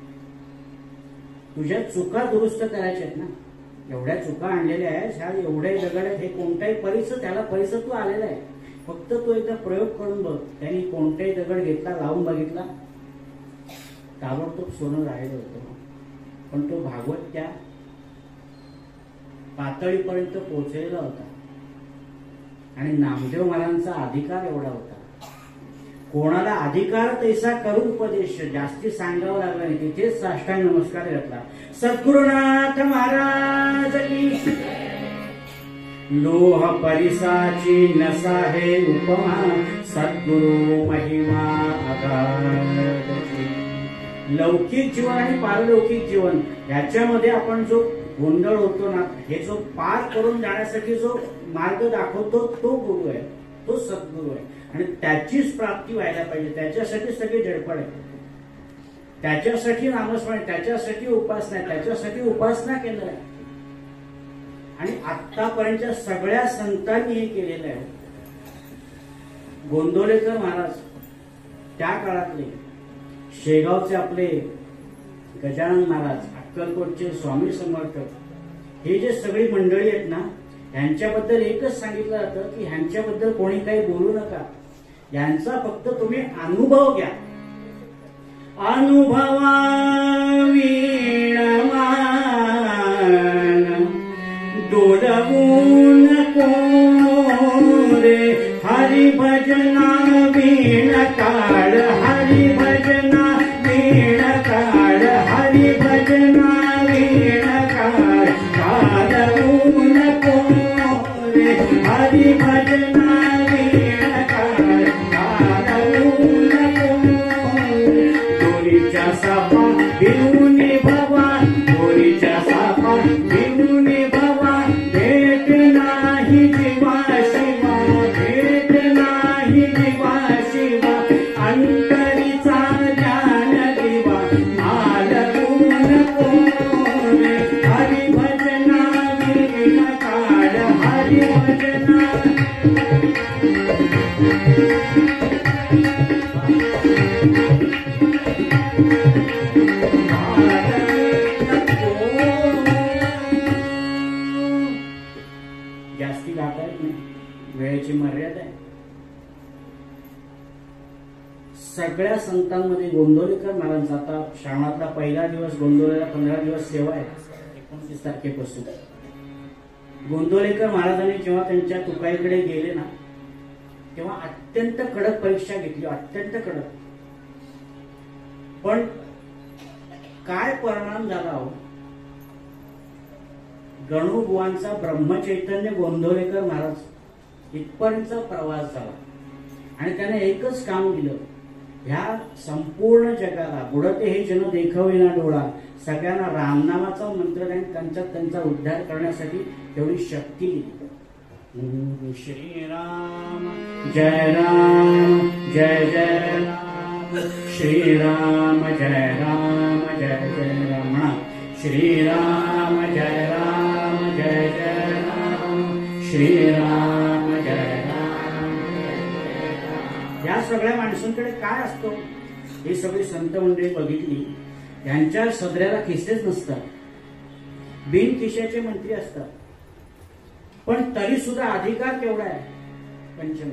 तुझ्या चुका दुरुस्त करायच्या आहेत ना, एवढ्या चुका आणलेल्या आहेत, ह्या एवढे दगड आहेत, हे कोणताही परिसर त्याला परिसत्व आलेला आहे, फक्त तो एकदा प्रयोग करून बघ. त्यांनी कोणताही दगड घेतला, लावून बघितला, ताबडतोब सोनं राहिलं होतं. पण तो भागवत त्या पातळीपर्यंत पोहोचलेला होता आणि नामदेव महाराजांचा अधिकार एवढा होता. कोणाला अधिकार तैसा करू उपदेश, जास्ती सांगावं लागलं नाही, तिथेच साष्टांग नमस्कार घातला. सद्गुरुनाथ महाराज की लोह परिसाची नसा हे उपमा, सद्गुरु महिमा अगाधची. लौकिक जीवन आणि पारलौकिक जीवन याच्यामध्ये आपण जो गोंधळ होतो ना, हे जो पार करून जाण्यासाठी जो मार्ग दाखवतो तो गुरु आहे, तो सद्गुरु आहे. आणि त्याचीच प्राप्ती व्हायला पाहिजे, त्याच्यासाठी सगळे धडपड आहे, त्याच्यासाठी नामस्मरण, त्याच्यासाठी उपासना आहे, त्याच्यासाठी उपासना केंद्र आहे. आणि आतापर्यंतच्या सगळ्या संतांनी हे केलेलं आहे. गोंदवलेकर महाराज त्या काळातले, शेगावचे आपले गजानन महाराज, अक्कलकोटचे स्वामी समर्थ, हे जे सगळी मंडळी आहेत ना, ह्यांच्याबद्दल एकच सांगितलं जातं की ह्यांच्याबद्दल कोणी काही बोलू नका, यांचा फक्त तुम्ही अनुभव घ्या. अनुभवा वीणमान डोलवून कोरे, हरिभजना वीण काळ, हरिभजना वीण काळ, हरिभजना वीण काळ, काळवून कोरे, हरिभजना वीण काळ, काळवून कोरे. दोरीच्या सापा भिवून भवा, दोरीच्या सापा भिवून भवा, भेट नाही जीवा शिवा, भेट नाही जीवा शिवा, अंतरीचा ज्ञान दिवा, मालवून कोरे, हरिभजना वीण काळ, हरिभजना. जास्ती गाता येत नाही, वेळेची मर्यादा आहे. सगळ्या संतांमध्ये गोंदवलेकर महाराजांचा, आता श्रावणातला पहिला दिवस, गोंदवलेला पंधरा दिवस सेवा आहे एकोणतीस तारखेपासून. गोंदवलेकर महाराजांनी जेव्हा त्यांच्या तुकाईकडे गेले ना, तेव्हा अत्यंत कडक परीक्षा घेतली, अत्यंत कडक. पण काय परिणाम झाला हो, गणुबुवांचा ब्रह्मचैतन्य गोंदवलेकर महाराज इथपर्यंतचा प्रवास झाला. आणि त्याने एकच काम दिलं, ह्या संपूर्ण जगाला बुडते हे जन देखाविना डोळा, सगळ्यांना रामनामाचा मंत्र देऊन त्यांचा त्यांचा उद्धार करण्यासाठी तेवढी शक्ती दिली. श्रीराम जय राम जय जय राम, श्रीराम जय राम जय जय राम. श्रीराम जय राम जय जय राम, श्रीराम जय राम. या सगळ्या माणसांकडे काय असतो, ही सगळी संत मंडळी बघितली, यांच्या सदऱ्याला खिसेच नसतात, बिन खिशाचे मंत्री असतात, पण तरी सुद्धा अधिकार केवढा आहे, पंचम.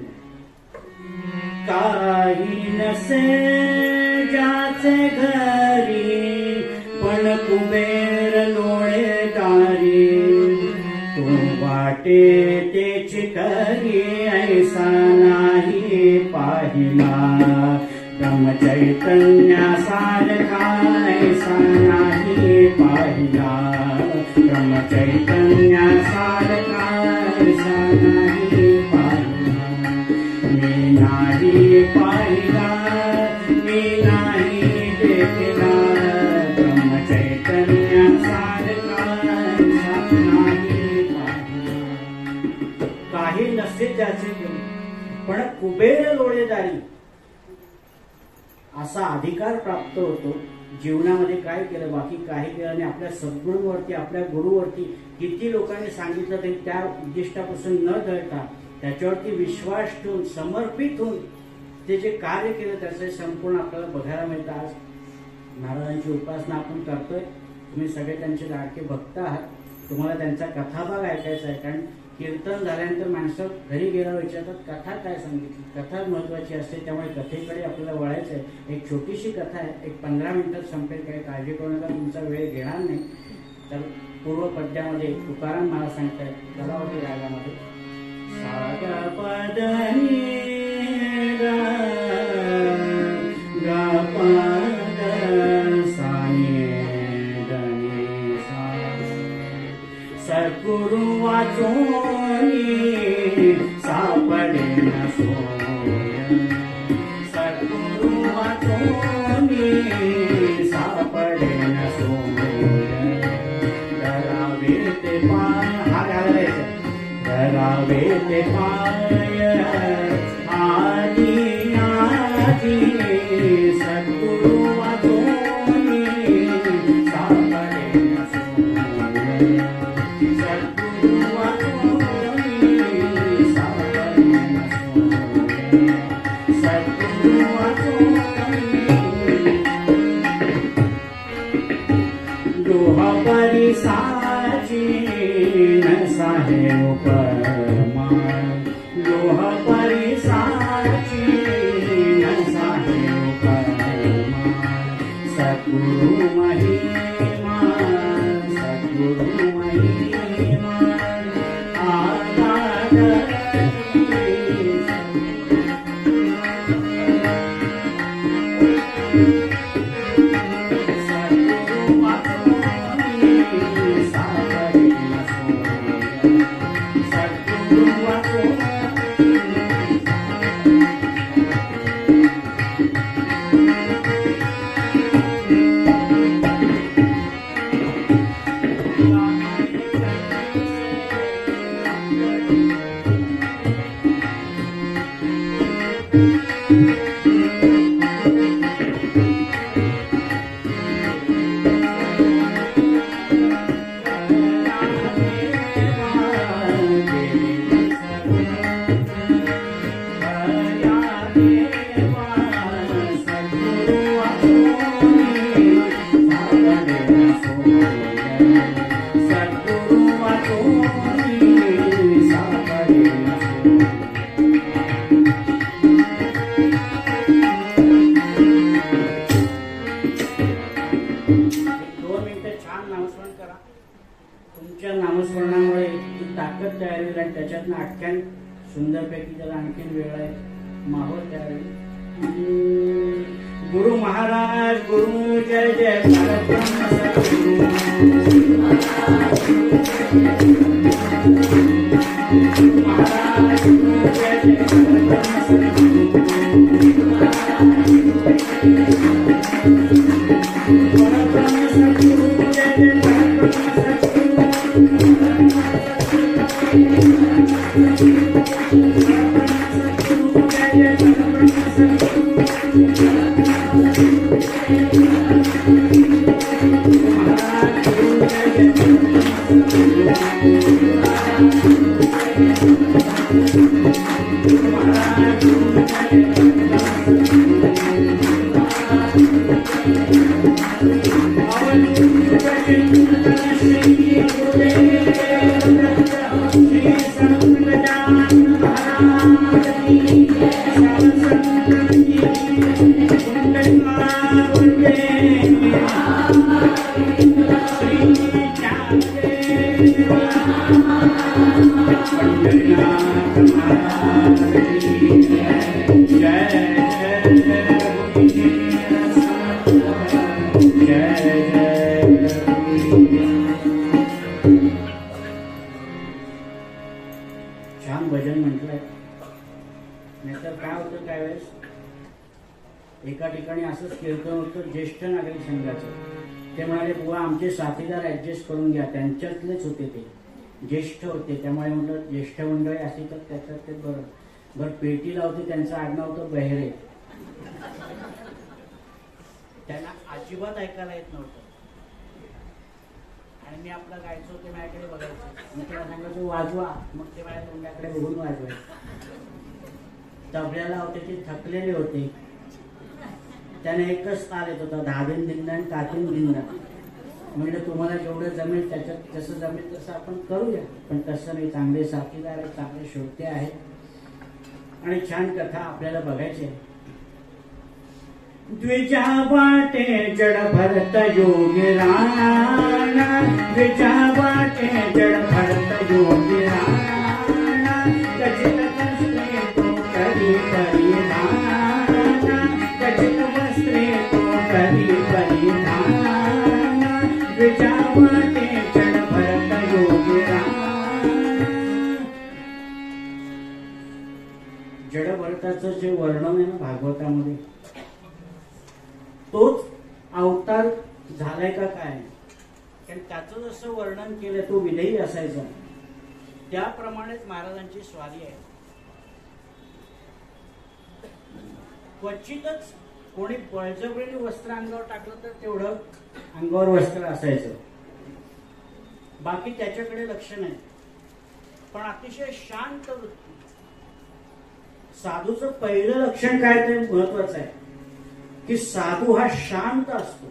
काही नसे ज्याचे घरी, पण कुबेर लोळे दारी, तू वाटे तेची करी, ऐसा नाही पाहिला ब्रह्मचैतन्यासारखा, ऐसा नाही पाहिला ब्रह्मचैतन्यासारखा, ऐसा नाही पाहिला. मी नाही पाहिला, मी नाही देखला, काही नसते त्याचे पण कुबेर लोळेदारी असा अधिकार प्राप्त होतो. जीवनामध्ये काय केलं, बाकी काही केलं नाही, आपल्या सद्गुरूवरती, आपल्या गुरुवरती किती लोकांनी सांगितलं तरी त्या उद्दिष्टापासून न ढळता त्याच्यावरती विश्वास ठेवून, समर्पित होऊन ते जे कार्य केलं त्याचं संपूर्ण आपल्याला बघायला मिळतं. आज महाराजांची उपासना आपण करतोय. तुम्ही सगळे त्यांचे लाडके भक्त आहात. तुम्हाला त्यांचा कथाभाग ऐकायचा आहे, कारण कीर्तन झाल्यानंतर माणसं घरी गेल्यावर विचारतात कथा काय सांगितली. कथा महत्वाची असते, त्यामुळे कथेकडे आपल्याला वळायचं आहे. एक छोटीशी कथा आहे, एक पंधरा मिनिटात संपेल. काही काळजी करू नका, तुमचा वेळ घेणार नाही. तर पूर्व पद्यामध्ये तुकाराम महाराज सांगतायत कलावती रागामध्ये सागा पदनी गा पद साने दने सा सद्गुरु वाचोनी सापडे न सोय सद्गुरु वाचोनी सापडे न सोय धरावे ते पाय हा घालायचा धरावे ते पाय आदी आदी सद्गुरु वाचोनी सापडे न सोय सद्गुरु वाचोनी सापडे न सोय सद्गुरु वाचोनी लोहा परिसाची नसा है उपमा लोहा परिसाची नसा है उपमा सद्गुरु महिमा सद्गुरु महिमा आगाध सुंदरपैकी त्याला आणखीन वेळ आहे माहोल तयार गुरु महाराज गुरु जय जय महाराज गुरु जय छान भजन म्हटलंय. नाहीतर काय होतं त्यावेळेस एका ठिकाणी असंच कीर्तन होतं ज्येष्ठ नागरिक संघाचं. ते म्हणाले बुवा आमचे साथीदार ऍडजस्ट करून घ्या. त्यांच्यातलेच होते ते ज्येष्ठ होते, त्यामुळे म्हटलं ज्येष्ठ मंडळी असली तर त्याच्यात ते बरं बरं पेटीला होते. त्यांचं आडनाव होतं बेहरे. त्यांना अजिबात ऐकायला येत नव्हतं आणि मी आपलं गायचो ते माझ्याकडे बघायचं. मी त्याला सांगायचो वाजवा, मग ते माझ्या तोंडाकडे बघून वाजवायचं. तबल्याला होते ते थकलेले होते. त्याने एकच ताल येत होता, धादिन दिंडन कातीन दिंडन. म्हणजे तुम्हाला जेवढं जमेल त्याच्यात जसं जमेल तसं आपण करूया, पण तसं नाही. चांगले साथीदार आहेत, चांगले श्रोते आहेत आणि छान कथा आपल्याला बघायची आहे. द्विजा वाटे जड भरत योगी राणा, द्विजा वाटे जड भरत योगी राणा, कचित वस्त्रे तो करी परिधाना, कचित वस्त्रे तो करी परिधाना, द्विजा वाटे जड भरत योगी राणा. जड भरताचं जे वर्णन आहे ना भागवतामध्ये, तोच अवतार झालाय का काय, कारण त्याचं जसं वर्णन केलं तो विधेयी असायचा, त्याप्रमाणेच महाराजांची स्वारी आहे. क्वचितच कोणी बळजबरीने वस्त्र अंगावर टाकलं तर तेवढं अंगावर वस्त्र असायचं, बाकी त्याच्याकडे लक्ष नाही. पण अतिशय शांत वृत्ती. साधूचं पहिलं लक्षण काय ते महत्वाचं आहे की साधू हा शांत असतो.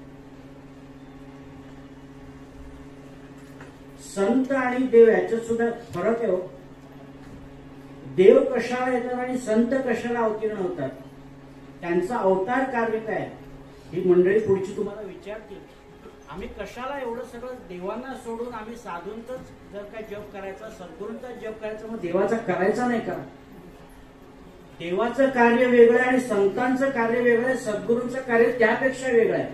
संत आणि देव याच्यात सुद्धा फरक आहे. देव कशाला येतात आणि संत कशाला अवतीर्ण होतात, त्यांचा अवतार कार्य काय, ही मंडळी पुढची तुम्हाला विचारतील. आम्ही कशाला एवढं सगळं देवांना सोडून आम्ही साधूंचाच जर काय जप करायचा, सद्गुरूंचा जप करायचा, मग देवाचा करायचा नाही का? देवाचं कार्य वेगळं आहे आणि संतांचं कार्य वेगळं आहे, सद्गुरूंचं कार्य त्यापेक्षा वेगळं आहे.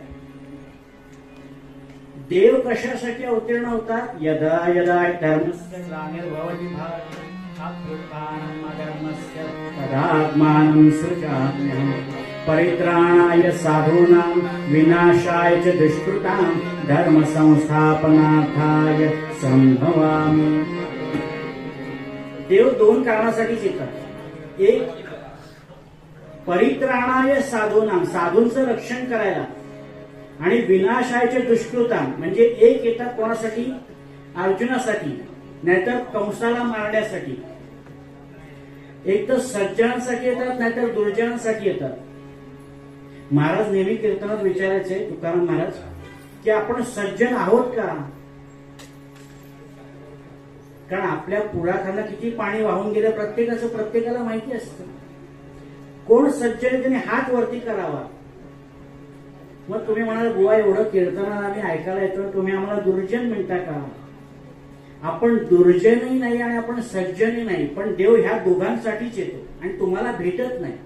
देव कशासाठी अवतीर्ण होतात? यदा यदा धर्मस्य ग्लानिर्भवति भारत अभ्युत्थानमधर्मस्य तदात्मानं सृजाम्यहम् परित्राणाय साधूनां विनाशाय च दुष्कृतां धर्म संस्थापनार्थाय संभवामि. देव दोन कारणासाठीच येतात. एक, परित्राणाय साधूनां, साधूंचं रक्षण करायला, आणि विनाशायचे दुष्कृता म्हणजे एक येतात कोणासाठी? अर्जुनासाठी, नाहीतर कंसाला मारण्यासाठी. एक तर सज्जनांसाठी येतात, नाहीतर दुर्जनांसाठी येतात. महाराज नेहमी कीर्तनात विचारायचे तुकाराम महाराज की आपण सज्जन आहोत का? कारण आपल्या पुराखांना किती पाणी वाहून गेलं प्रत्येकाचं प्रत्येकाला माहिती असतं. कोण सज्जन आहे त्याने हात वरती करावा. मग तुम्ही म्हणाल बुवा एवढं कीर्तन आम्ही ऐकायला येतो, तुम्ही आम्हाला दुर्जन म्हणता का? आपण दुर्जनही नाही आणि आपण सज्जनही नाही, पण देव ह्या दोघांसाठीच येतो आणि तुम्हाला भेटत नाही.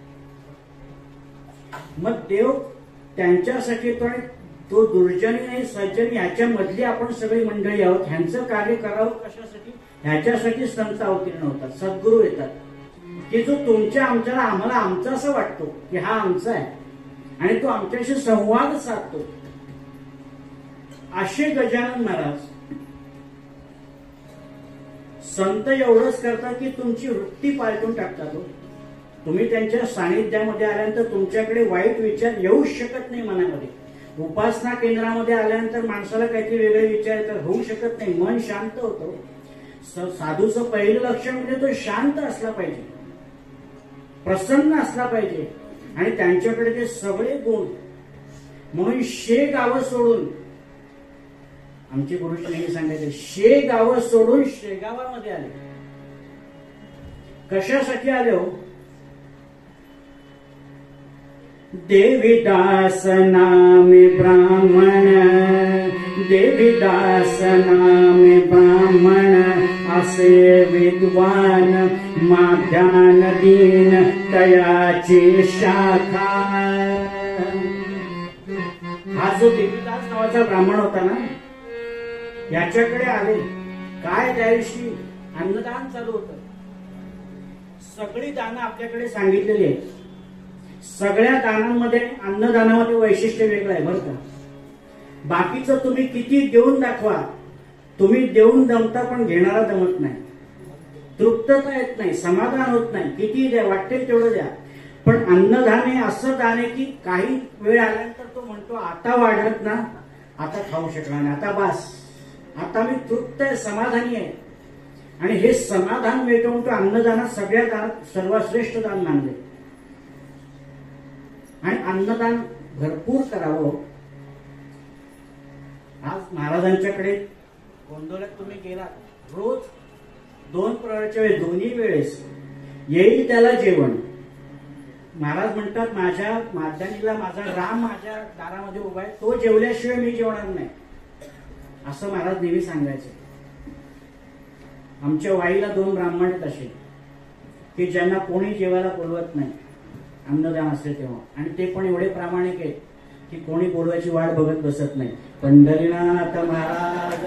मग देव त्यांच्यासाठी येतो आणि तो दुर्जनी नाही सज्जन ह्याच्या मधली आपण सगळी मंडळी आहोत. ह्यांचं कार्य करावं कशासाठी? ह्याच्यासाठी संत अवतीर्ण होतात, सद्गुरू येतात की जो तुमच्या आमच्याला आम्हाला आमचा असं वाटतो की हा आमचा आहे आणि तो आमच्याशी संवाद साधतो. असे गजानन महाराज संत एवढंच करतात की तुमची वृत्ती पालटून टाकतात. तुम्ही त्यांच्या सानिध्यामध्ये आल्यानंतर तुमच्याकडे वाईट विचार येऊच शकत नाही मनामध्ये. उपासना केंद्रामध्ये आल्यानंतर माणसाला काहीतरी वेगळे विचार तर होऊ शकत नाही, मन शांत होतं. साधूचं पहिलं लक्षण म्हणजे तो शांत असला पाहिजे, प्रसन्न असला पाहिजे आणि त्यांच्याकडे ते सगळे गुण. म्हणून शे गावं सोडून, आमचे गुरुजी नेहमी सांगायचे, शे गावं सोडून शेगावामध्ये आले. कशासाठी आले हो? देवीदास नामे ब्राह्मण, देवीदास नामे ब्राह्मण असे विद्वान माध्यान दीन तयाची शाखा. हा जो देवीदास नावाचा ब्राह्मण होता ना, याच्याकडे आले. काय त्या दिवशी अन्नदान चालू होतं. सगळी दानं आपल्याकडे सांगितलेली आहेत. सगळ्या दानांमध्ये अन्नदानामध्ये वैशिष्ट्य वेगळं आहे बरं का. बाकीचं तुम्ही किती देऊन दाखवा, तुम्ही देऊन दमता पण घेणारा दमत नाही, तृप्तता येत नाही, समाधान होत नाही. किती द्या वाटेल तेवढं द्या. पण अन्नदान हे असं दान आहे की काही वेळ आल्यानंतर तो म्हणतो आता वाढत ना, आता खाऊ शकणार नाही, आता बास, आता मी तृप्त आहे, समाधानी आहे. आणि हे समाधान मिळवून तो अन्नदानात सगळ्या दानात सर्वश्रेष्ठ दान मानले आणि अन्नदान भरपूर करावं. आज महाराजांच्याकडे गोंधळात तुम्ही गेलात, रोज दोन प्रहरच्या वेळेस दोन्ही वेळेस येईल त्याला जेवण. महाराज म्हणतात माझ्या माध्यानीला माझा राम माझ्या दारामध्ये उभा आहे, तो जेवल्याशिवाय मी जेवणार नाही, असं महाराज नेहमी सांगायचे. आमच्या वाईला दोन ब्राह्मण आहेत असे की ज्यांना कोणी जेवायला बोलवत नाही अन्नदान असते तेव्हा, आणि ते पण एवढे प्रामाणिक आहेत की कोणी बोलवायची वाट बघत बसत नाही. पंढरीनाथ महाराज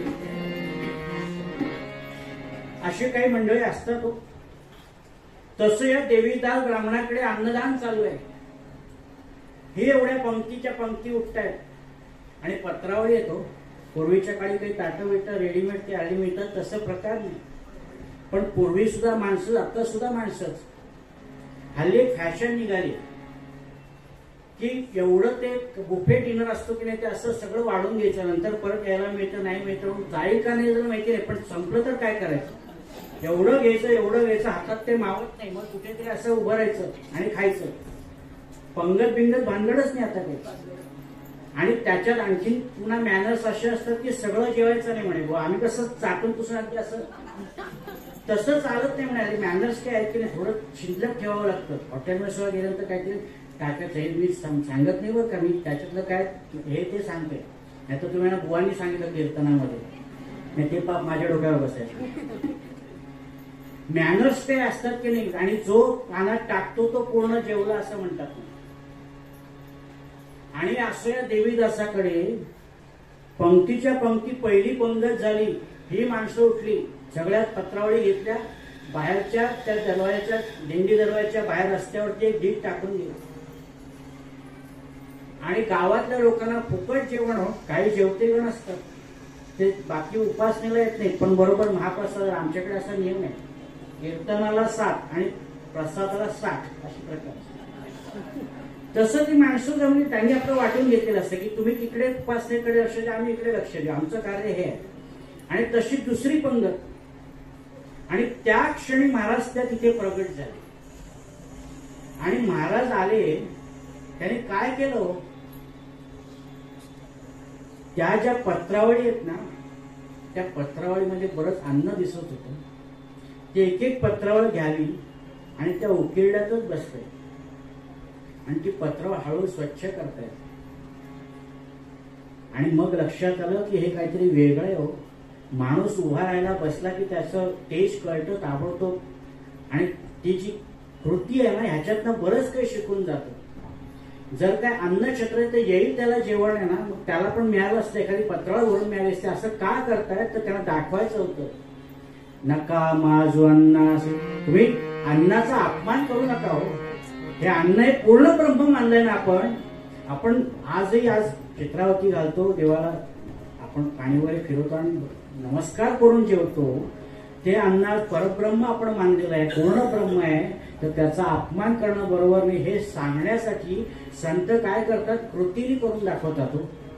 अशी काही मंडळी असतात. तसं या देवीदास ब्राह्मणाकडे अन्नदान चालू आहे. हे एवढ्या पंक्तीच्या पंक्ती उठतायत आणि पत्रावळी येतो. पूर्वीच्या काळी काही ताटं बिटं रेडीमेड ते आली मिळतात तसं प्रकार नाही, पण पूर्वी सुद्धा माणसं, आता सुद्धा माणसंच. हल्ली एक फॅशन निघाली की एवढं ते बुफे डिनर असतो की नाही ते असं सगळं वाढून घ्यायचं, नंतर परत यायला मिळतं नाही मिळतं, जाईल का नाही जर माहिती नाही, पण संपलं तर काय करायचं. एवढं घ्यायचं एवढं घ्यायचं हातात ते मावत नाही, मग कुठेतरी असं उभं राहायचं आणि खायचं. पंगत बिंगत भानगडच नाही आता काही. आणि त्याच्यात आणखी पुन्हा मॅनर्स असे असतात की सगळं जेवायचं नाही म्हणे, आम्ही कसं चाटून पुसून असं तसं चालत नाही म्हणे. मॅनर्स काय आहेत की नाही, थोडं शिल्लक ठेवावं लागतं. हॉटेलमध्ये सुद्धा गेल्यानंतर काहीतरी टाकायचं. हे मी सांगत नाही बरं का, मी त्याच्यातलं काय हे ते सांगते. नाही तर तुम्ही बुवांनी सांगितलं कीर्तनामध्ये, नाही ते पाप माझ्या डोक्यावर बसायचं. मॅनर्स ते असतात की नाही, आणि जो पानात टाकतो तो पूर्ण जेवला असं म्हणतात. आणि असं या देवीदासाकडे पंक्तीच्या पंक्ती पहिली पंगत झाली, ही माणसं उठली, सगळ्यात पत्रावळी घेतल्या, बाहेरच्या त्या दरवाजाच्या दिंडी दरवाजाच्या बाहेर रस्त्यावरती एक डीप टाकून दिली आणि गावातल्या लोकांना फुकट जेवण हो. काही जेवतेगण असतात ते बाकी उपासनेला येत नाही, पण बरोबर महाप्रसाद आमच्याकडे असा नियम आहे, कीर्तनाला सात आणि प्रसादाला साठ अशी प्रकार. तसं ती माणसं जमली, त्यांनी आपलं वाटून घेतलेलं असतं की तुम्ही तिकडे उपासनेकडे लक्ष द्या, आम्ही इकडे लक्ष द्या, आमचं कार्य हे आहे. आणि तशी दुसरी पंगत, आणि त्या क्षणी महाराज त्या तिथे प्रगट झाले. आणि महाराज आले, त्याने काय केलं, त्या ज्या पत्रावळी आहेत ना त्या पत्रावळीमध्ये बरंच अन्न दिसत होतं, ते एक एक पत्रावळ घ्यावी आणि त्या उकिरड्यातच बसते आणि ती पत्रावळ हळू स्वच्छ करतायत. आणि मग लक्षात आलं की हे काहीतरी वेगळं आहे हो. माणूस उभा राहायला बसला की त्याचं तेज कळतं ताबडतोब, आणि ती जी कृती आहे ना ह्याच्यातनं बरंच काही शिकून जातं. जर काय अन्न छत्र ते येईल त्याला जेवण आहे ना, मग त्याला पण मिळालं असतं, एखादी पत्रावळ भरून मिळाली असते. असं का करतायत तर त्यांना दाखवायचं होतं, नका माझू अन्न, तुम्ही अन्नाचा अपमान करू नका हो. हे अन्न हे पूर्ण ब्रह्म मानलंय ना आपण. आपण आजही आज चित्रावती घालतो देवाला, आपण पाणी वगैरे फिरवतो आणि नमस्कार करून जेवतो. ते अन्न परब्रह्म आपण मानलेलं आहे, पूर्ण ब्रह्म आहे, तर त्याचा अपमान करणं बरोबर नाही हे सांगण्यासाठी संत काय करतात, कृतीने करून दाखवतात.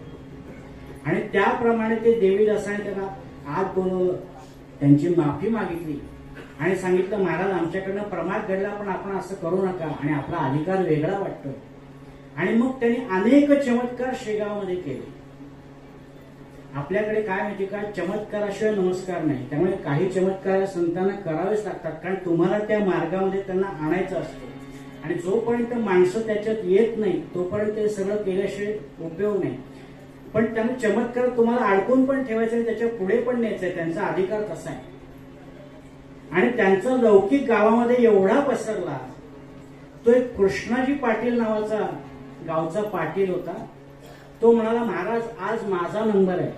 आणि त्याप्रमाणे ते देवीदासाने त्यांना आत बोलवलं, त्यांची माफी मागितली आणि सांगितलं महाराज आमच्याकडनं प्रमाद घडला, पण आपण असं करू नका आणि आपला अधिकार वेगळा वाटतो. आणि मग त्यांनी अनेक चमत्कार शेगावमध्ये केले. आपल्याकडे काय माहिती का, चमत्काराशिवाय नमस्कार नाही. त्यामुळे काही चमत्कार संतांना करावेच लागतात, कारण तुम्हाला त्या मार्गामध्ये त्यांना आणायचं असतं. आणि जोपर्यंत माणसं त्याच्यात येत नाही तोपर्यंत ते सगळं केल्याशिवाय उपयोग नाही. पण त्यांना चमत्कार तुम्हाला अडकून पण ठेवायचं आणि त्याच्या पुढे पण न्यायचंय, त्यांचा अधिकार तसा आहे. आणि त्यांचा लौकिक गावामध्ये एवढा पसरला, तो एक कृष्णाजी पाटील नावाचा गावचा पाटील होता. तो म्हणाला महाराज आज माझा नंबर आहे,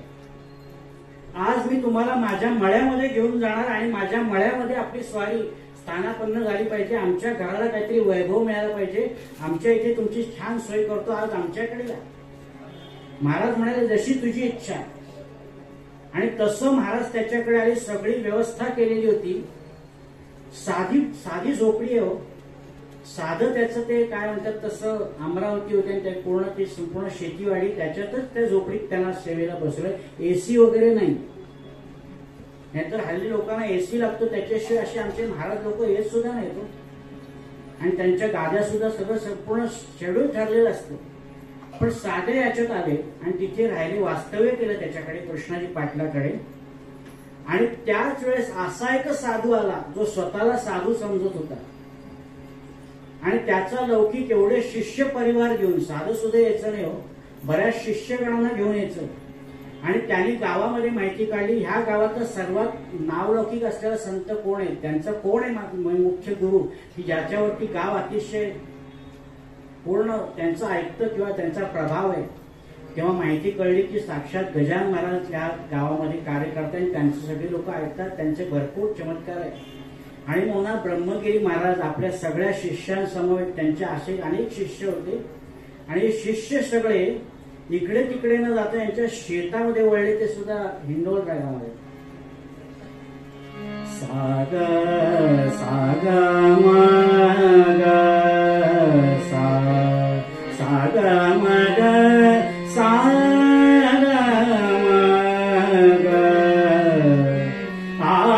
आज मी तुम्हाला माझ्या मळ्यामध्ये घेऊन जाणार आणि माझ्या मळ्यामध्ये आपली स्वारी स्थानापन्न झाली पाहिजे, आमच्या घराला काहीतरी वैभव मिळाला पाहिजे, आमच्या इथे तुमची छान सोय करतो, आज आमच्याकडे या. महाराज म्हणाले जशी तुझी इच्छा. आणि तसं महाराज त्याच्याकडे आले, सगळी व्यवस्था केलेली होती. साधी साधी झोपडी आहे, साधं त्याचं ते काय म्हणतात तसं अमरावती होते, आणि पूर्ण ती संपूर्ण शेतीवाडी त्याच्यातच त्या झोपडीत त्यांना सेवेला बसवलंय. एसी वगैरे नाही. नाहीतर हल्ली लोकांना एसी लागतो, त्याच्याशिवाय असे आमचे महाराज लोक येत सुद्धा नाही तो. आणि त्यांच्या गाद्या सुद्धा सगळं संपूर्ण शेड्यूल ठरलेलं असतं. पण साधे याच्यात आले आणि तिथे राहिले, वास्तव्य केलं त्याच्याकडे, कृष्णाजी पाटलाकडे. आणि त्याच वेळेस असा एक साधू आला जो स्वतःला साधू समजत होता आणि त्याचा लौकिक एवढे शिष्य परिवार घेऊन, साधू सुद्धा यायचं नाही हो, बऱ्याच शिष्यगणांना घेऊन यायचं. आणि त्यांनी गावामध्ये माहिती काढली, ह्या गावातलं सर्वात नावलौकिक असलेला संत कोण आहे, त्यांचा कोण आहे मुख्य गुरु, की ज्याच्यावरती गाव अतिशय पूर्ण त्यांचं ऐकतं किंवा त्यांचा प्रभाव आहे. तेव्हा माहिती कळली की साक्षात गजानन महाराज या गावामध्ये कार्य करतात, त्यांचे सगळे लोक ऐकतात, त्यांचे भरपूर चमत्कार आहे. आणि म्हणून ब्रह्मगिरी महाराज आपल्या सगळ्या शिष्यांसमोर, त्यांचे असे अनेक शिष्य होते आणि शिष्य सगळे इकडे तिकडे न जाता यांच्या शेतामध्ये वळले, ते सुद्धा हिंदोल रागामध्ये. साग साग मग सा साग मग साग मग आ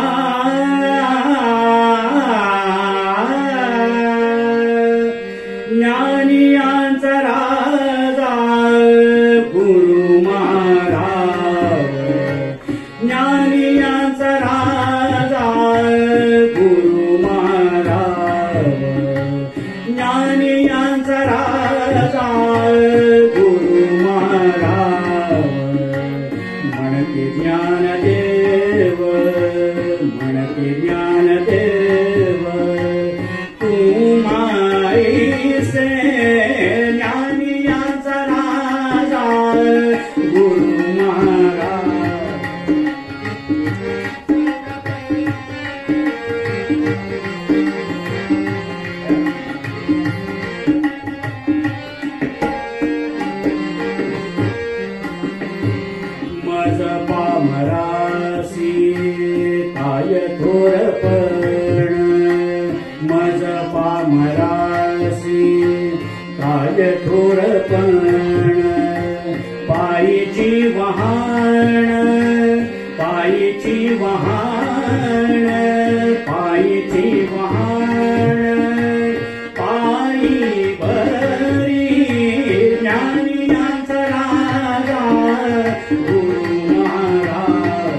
ज्ञानियांचा राजा गुरु महाराज, ज्ञानियांचा राजा गुरु महाराज, ज्ञानियांचा राजा गुरु महाराज. म्हणते ज्ञानदेव, म्हणते ज्ञानदेव, तू माईसे ज्ञानियांचा राजा गुरु महाराज. मज पामरासी काय थोरपण, मज पामरासी काय थोरपण. पायीची वहाण, पायीची वहाण, पायीची वहाण, पायी बरी ज्ञानियांचा राजा गुरु महाराज.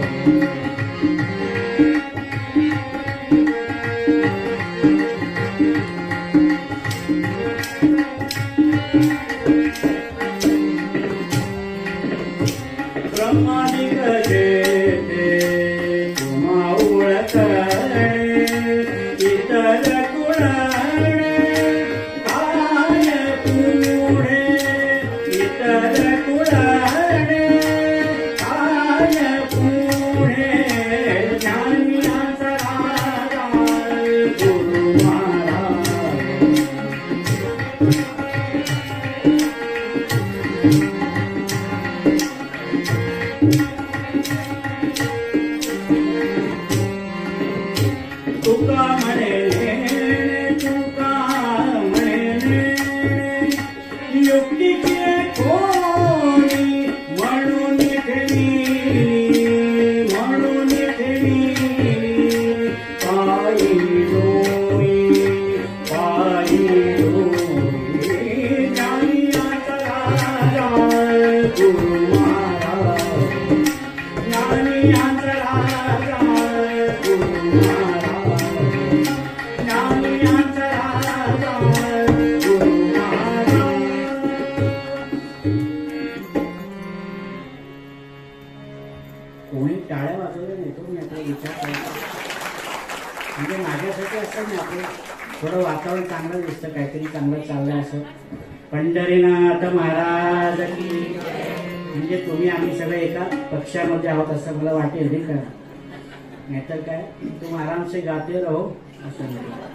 ब्रह्मादिक जेते तुम्हा ओळखणे, इतर कुणाने काय पुढे, इतर कुणाने काय पुढे. ज्ञानियांचा राजा गुरु महाराज. तुका म्हणे, तुका म्हणे, युक्तीचे कोणी म्हणून ठेवी, म्हणून ठेवी. पायी डोई, पायी डोई, ज्ञानियांचा राजा गुरु महाराज, ज्ञानियांचा राजा गुरु महाराज, ज्ञानियांचा राजा गुरु महाराज. कोणी टाळ्या वाजवल्या नाही तो, मी आपला विचार करतो. म्हणजे माझ्यासाठी असं नाही, आपलं थोडं वातावरण चांगलं दिसतं, काहीतरी चांगलं चाललंय असं. पंढरीनाथ महाराज की, म्हणजे तुम्ही आम्ही सगळे एका पक्षामध्ये आहोत असं मला वाटेल नाही का. नाहीतर काय, तुम आराम से गाते रहो असं.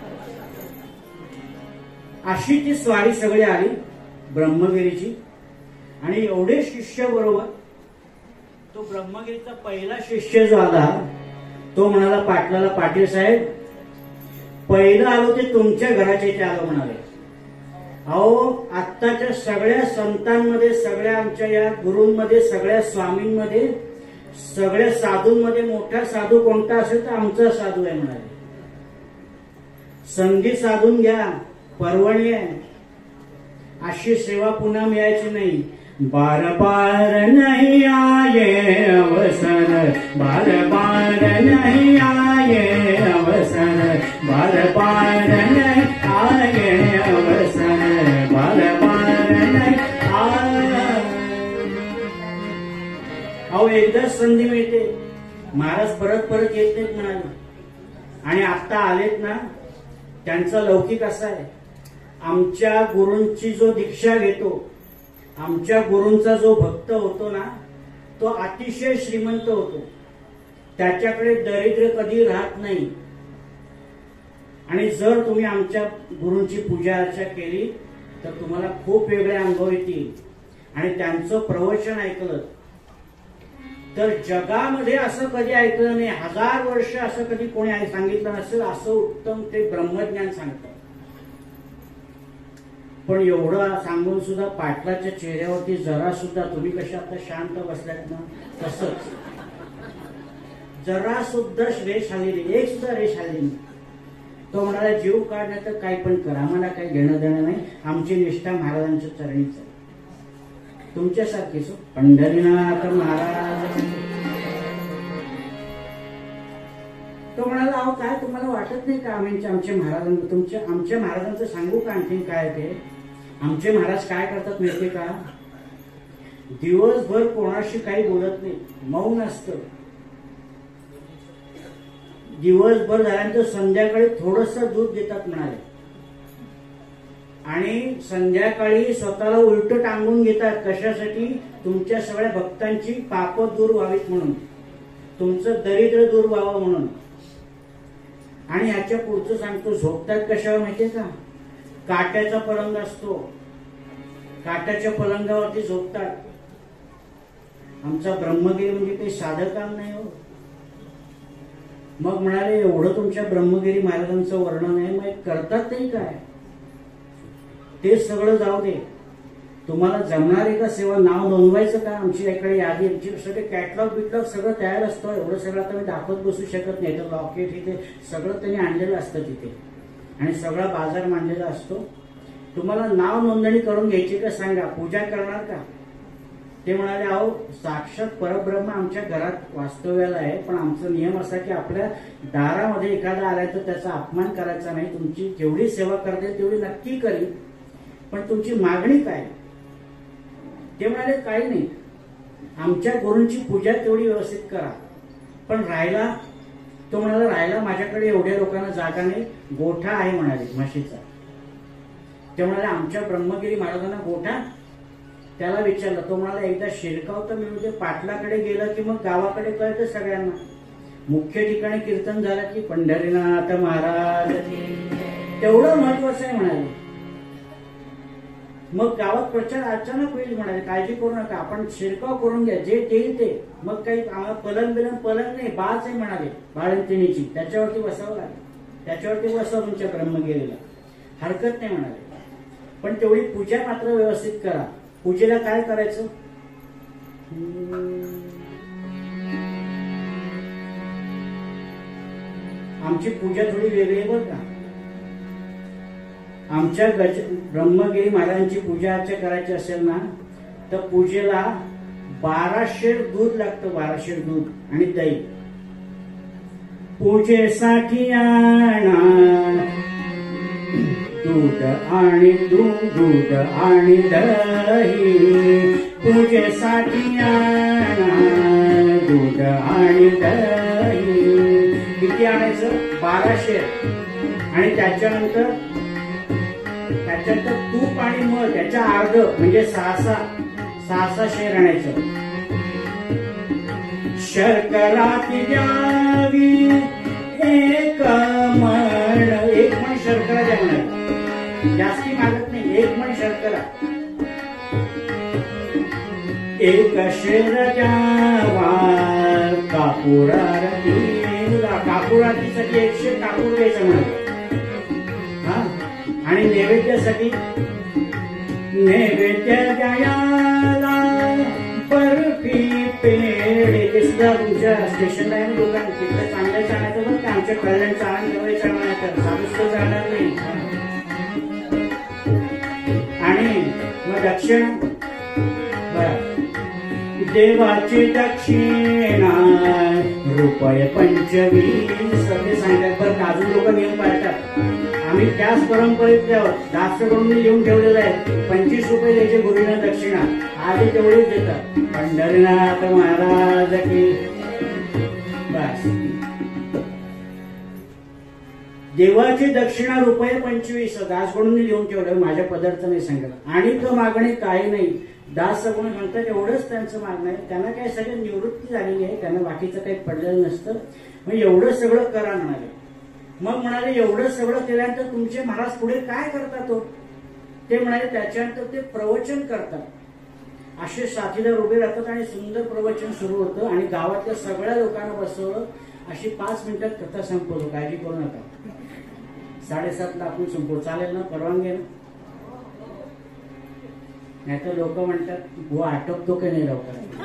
अशी ती स्वारी सगळी आली ब्रह्मगिरीची. आणि एवढे शिष्य बरोबर तो ब्रह्मगिरीचा पहिला शिष्य जो आला तो म्हणाला पाटलाला, पाटील साहेब पहिलं आलो ते तुमच्या घराच्या इथे आलो म्हणाले. अहो आत्ताच्या सगळ्या संतांमध्ये, सगळ्या आमच्या या गुरूंमध्ये, सगळ्या स्वामींमध्ये सगळ्या साधूंमध्ये मोठा साधू कोणता असेल तर आमचा साधू आहे म्हणाले. संधी साधून घ्या, पर्वणी आहे. अशी सेवा पुन्हा मिळायची नाही. बार बार नहीं आये अवसर, बार बार नहीं आये अवसर, बार बार नहीं आये अवसर, बार बार नहीं आये. अहो एकदाच संधी मिळते. महाराज परत परत येत नाहीत म्हणाले. आणि आता आलेत ना, त्यांचा लौकिक असा आहे, आमच्या गुरूंची जो दीक्षा घेतो, आमच्या गुरूंचा जो भक्त होतो ना, तो अतिशय श्रीमंत होतो. त्याच्याकडे दरिद्र कधी राहत नाही. आणि जर तुम्ही आमच्या गुरूंची पूजा अर्चा केली तर तुम्हाला खूप वेगळे अनुभव येतील. आणि त्यांचं प्रवचन ऐकलं तर जगामध्ये असं कधी ऐकलं नाही, हजार वर्ष असं कधी कोणी सांगितलं नसेल, असं उत्तम ते ब्रह्मज्ञान सांगतात. पण एवढं सांगून सुद्धा पाटलाच्या चेहऱ्यावरती जरा सुद्धा, तुम्ही कशा आता शांत बसल्यात ना तसंच, जरा सुद्धा रेष आली नाही, एक सुद्धा रेष आली नाही. तो म्हणाला जीव काढण्यात तर काही पण करा, आम्हाला काही घेणं देणं नाही, आमची निष्ठा महाराजांच्या चरणीच आहे. तुमच्यासारखीच पंढरीनाथ महाराज. तो म्हणाला अहो काय तुम्हाला वाटत नाही का आम्ही आमच्या महाराजांना, तुमच्या आमच्या महाराजांचं सांगू का आणखीन काय ते. आमचे महाराज काय करतात माहितीये का, दिवसभर कोणाशी काही बोलत नाही, मौन असतं. दिवसभर झाल्यानंतर संध्याकाळी थोडस दूध देतात म्हणाले. आणि संध्याकाळी स्वतःला उलट टांगून घेतात. कशासाठी, तुमच्या सगळ्या भक्तांची पाप दूर व्हावीत म्हणून, तुमचं दरिद्र दूर व्हावं म्हणून. आणि ह्याच्या पुढचं सांगतो, झोपतात कशावर माहितीये का, काट्याचा पलंग असतो, काट्याच्या पलंगावरती झोपतात. आमचा ब्रह्मगिरी म्हणजे काही साधं काम नाही हो. मग म्हणाले एवढं तुमच्या ब्रह्मगिरी महाराजांचं वर्णन आहे, मग करतात नाही काय, ते सगळं जाऊ दे. तुम्हाला जमणार आहे का सेवा, नाव नोंदवायचं का, आमची इकडे यादी, आमची सगळे कॅटलॉग बिटलॉग सगळं तयार असतं. एवढं सगळं आता मी दाखवत बसू शकत नाही. तर लॉकेट इथे सगळं त्यांनी आणलेलं असतं तिथे, आणि सगळा बाजार मांडलेला असतो. तुम्हाला नाव नोंदणी करून घ्यायची का सांगा, पूजा करणार का. ते म्हणाले अहो साक्षात परब्रह्म आमच्या घरात वास्तव्याला आहे, पण आमचा नियम असा की आपल्या दारामध्ये एखादा आलाय तर त्याचा अपमान करायचा नाही. तुमची जेवढी सेवा करते तेवढी नक्की करीन, पण तुमची मागणी काय. ते म्हणाले काही नाही, आमच्या गुरूंची पूजा तेवढी व्यवस्थित करा, पण राहायला. तो म्हणाला राहायला माझ्याकडे एवढ्या लोकांना जागा नाही, गोठा आहे म्हणाले म्हशीचा. ते म्हणाले आमच्या ब्रह्मगिरी महाराजांना गोठा. त्याला विचारलं. तो म्हणाला एकदा शिरकाव तर मिळू दे, पाटलाकडे गेलं की मग गावाकडे कळतं सगळ्यांना. मुख्य ठिकाणी कीर्तन झालं की पंढरीनाथ महाराज, तेवढं महत्वाचं आहे म्हणाले. मग गावात प्रचार अचानक होईल म्हणाले, काळजी करू नका, आपण शिरकाव करून घ्या, जे देईल ते. मग काही आम्हाला पलंग बिलंग, पलंग नाही बाच आहे म्हणाले बाळंतिणीची, त्याच्यावरती बसावं लागेल, त्याच्यावरती बसवा तुमच्या ब्रह्मगिरीला, हरकत नाही म्हणाले. पण तेवढी पूजा मात्र व्यवस्थित करा. पूजेला काय करायचं, आमची पूजा थोडी वेगळी आहे बरं का. आमच्या गज ब्रह्मगिरी महाराजांची पूजा अर्चा करायची असेल ना तर पूजेला बाराशे दूध लागतं, बाराशे दूध आणि दही. पूजेसाठी आणा दूध आणि दूध दूध आणि दही, पूजेसाठी आणा दूध आणि दही. किती आणायचं, बाराशे. आणि त्याच्यानंतर त्याच्यानंतर तूप आणि मध त्याच्या अर्ध म्हणजे सहा सहा सहा सहा शेर आणायचं. शर्करा ती द्यावी एक मण, एक मण शर्करा द्या म्हणाल, जास्ती मागत नाही, एक मण शर्करा. एक शेर द्यावा कापुरारती, कापुरारतीसाठी एकशे कापूर द्यायचं म्हणाल. हा, आणि नैवेद्यासाठी नैवेद्य द्यायला बर्फी पेढे, ते सुद्धा आम्हाला तुमच्या स्टेशनला आहे ना दुकान, तिकडे चांगल्याच आणायचं बघ, आमच्या कल्याणचं आण, जवळच आणायचं, साधूच जाणार नाही. आणि मग दक्षिण बर, देवाची दक्षिणा रुपये पंचवीस ते सांगतात. बरं अजून लोक नियम पाळतात, आम्ही त्याच परंपरेत जास्त करून लिहून ठेवलेलं आहे. पंचवीस रुपये द्यायचे गुरुना दक्षिणा, आज तेवढेच देतात. पंढरीनाथ महाराज की बस. देवाची दक्षिणा रुपये पंचवीस दास म्हणून लिहून ठेवलं, माझ्या पदार्थ नाही सांगत. आणि तो मागणे काही नाही, दास कोण म्हणतात एवढंच त्यांचं मागणं आहे. त्यांना काय सगळं निवृत्ती झालेली आहे, त्यांना बाकीचं काही पडलेलं नसतं. मग एवढं सगळं करा म्हणाले. मग म्हणाले एवढं सगळं केल्यानंतर तुमचे महाराज पुढे काय करतात तो? ते म्हणाले त्याच्यानंतर ते प्रवचन करतात. असे साथीदार उभे राहतात आणि सुंदर प्रवचन सुरू होतं आणि गावातल्या सगळ्या लोकांना बसवलं. अशी पाच मिनिटात कथा संपवतो, काळजी करू नका. साडेसातला आपण संपवू, चालेल ना? परवानगी ना? नाहीतर लोक म्हणतात बुवा आटोपतो की नाही लवकर.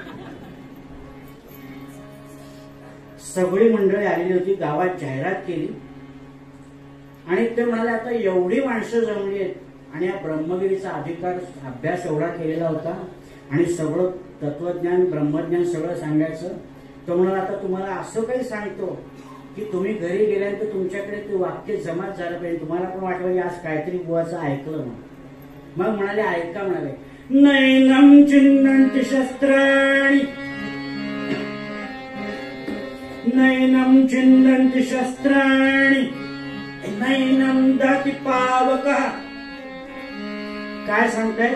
सगळी मंडळी आलेली होती, गावात जाहिरात केली आणि ते म्हणाले आता एवढी माणसं जमली आहेत आणि या ब्रह्मगिरीचा अधिकार अभ्यास एवढा केलेला होता आणि सगळं तत्वज्ञान ब्रह्मज्ञान सगळं सांगायचं. तो म्हणाला आता तुम्हाला असं काही सांगतो की तुम्ही घरी गेल्यानंतर तुमच्याकडे ते वाक्य जमाच झालं पाहिजे, तुम्हाला पण वाटलं आज काहीतरी बुवाचं ऐकलं म्हणून. मग म्हणाले ऐका, म्हणाले नैनम चिन्नन्ति शस्त्राणि नैनम चिन्नन्ति शस्त्राणि नैनम दति पावकः. काय सांगताय?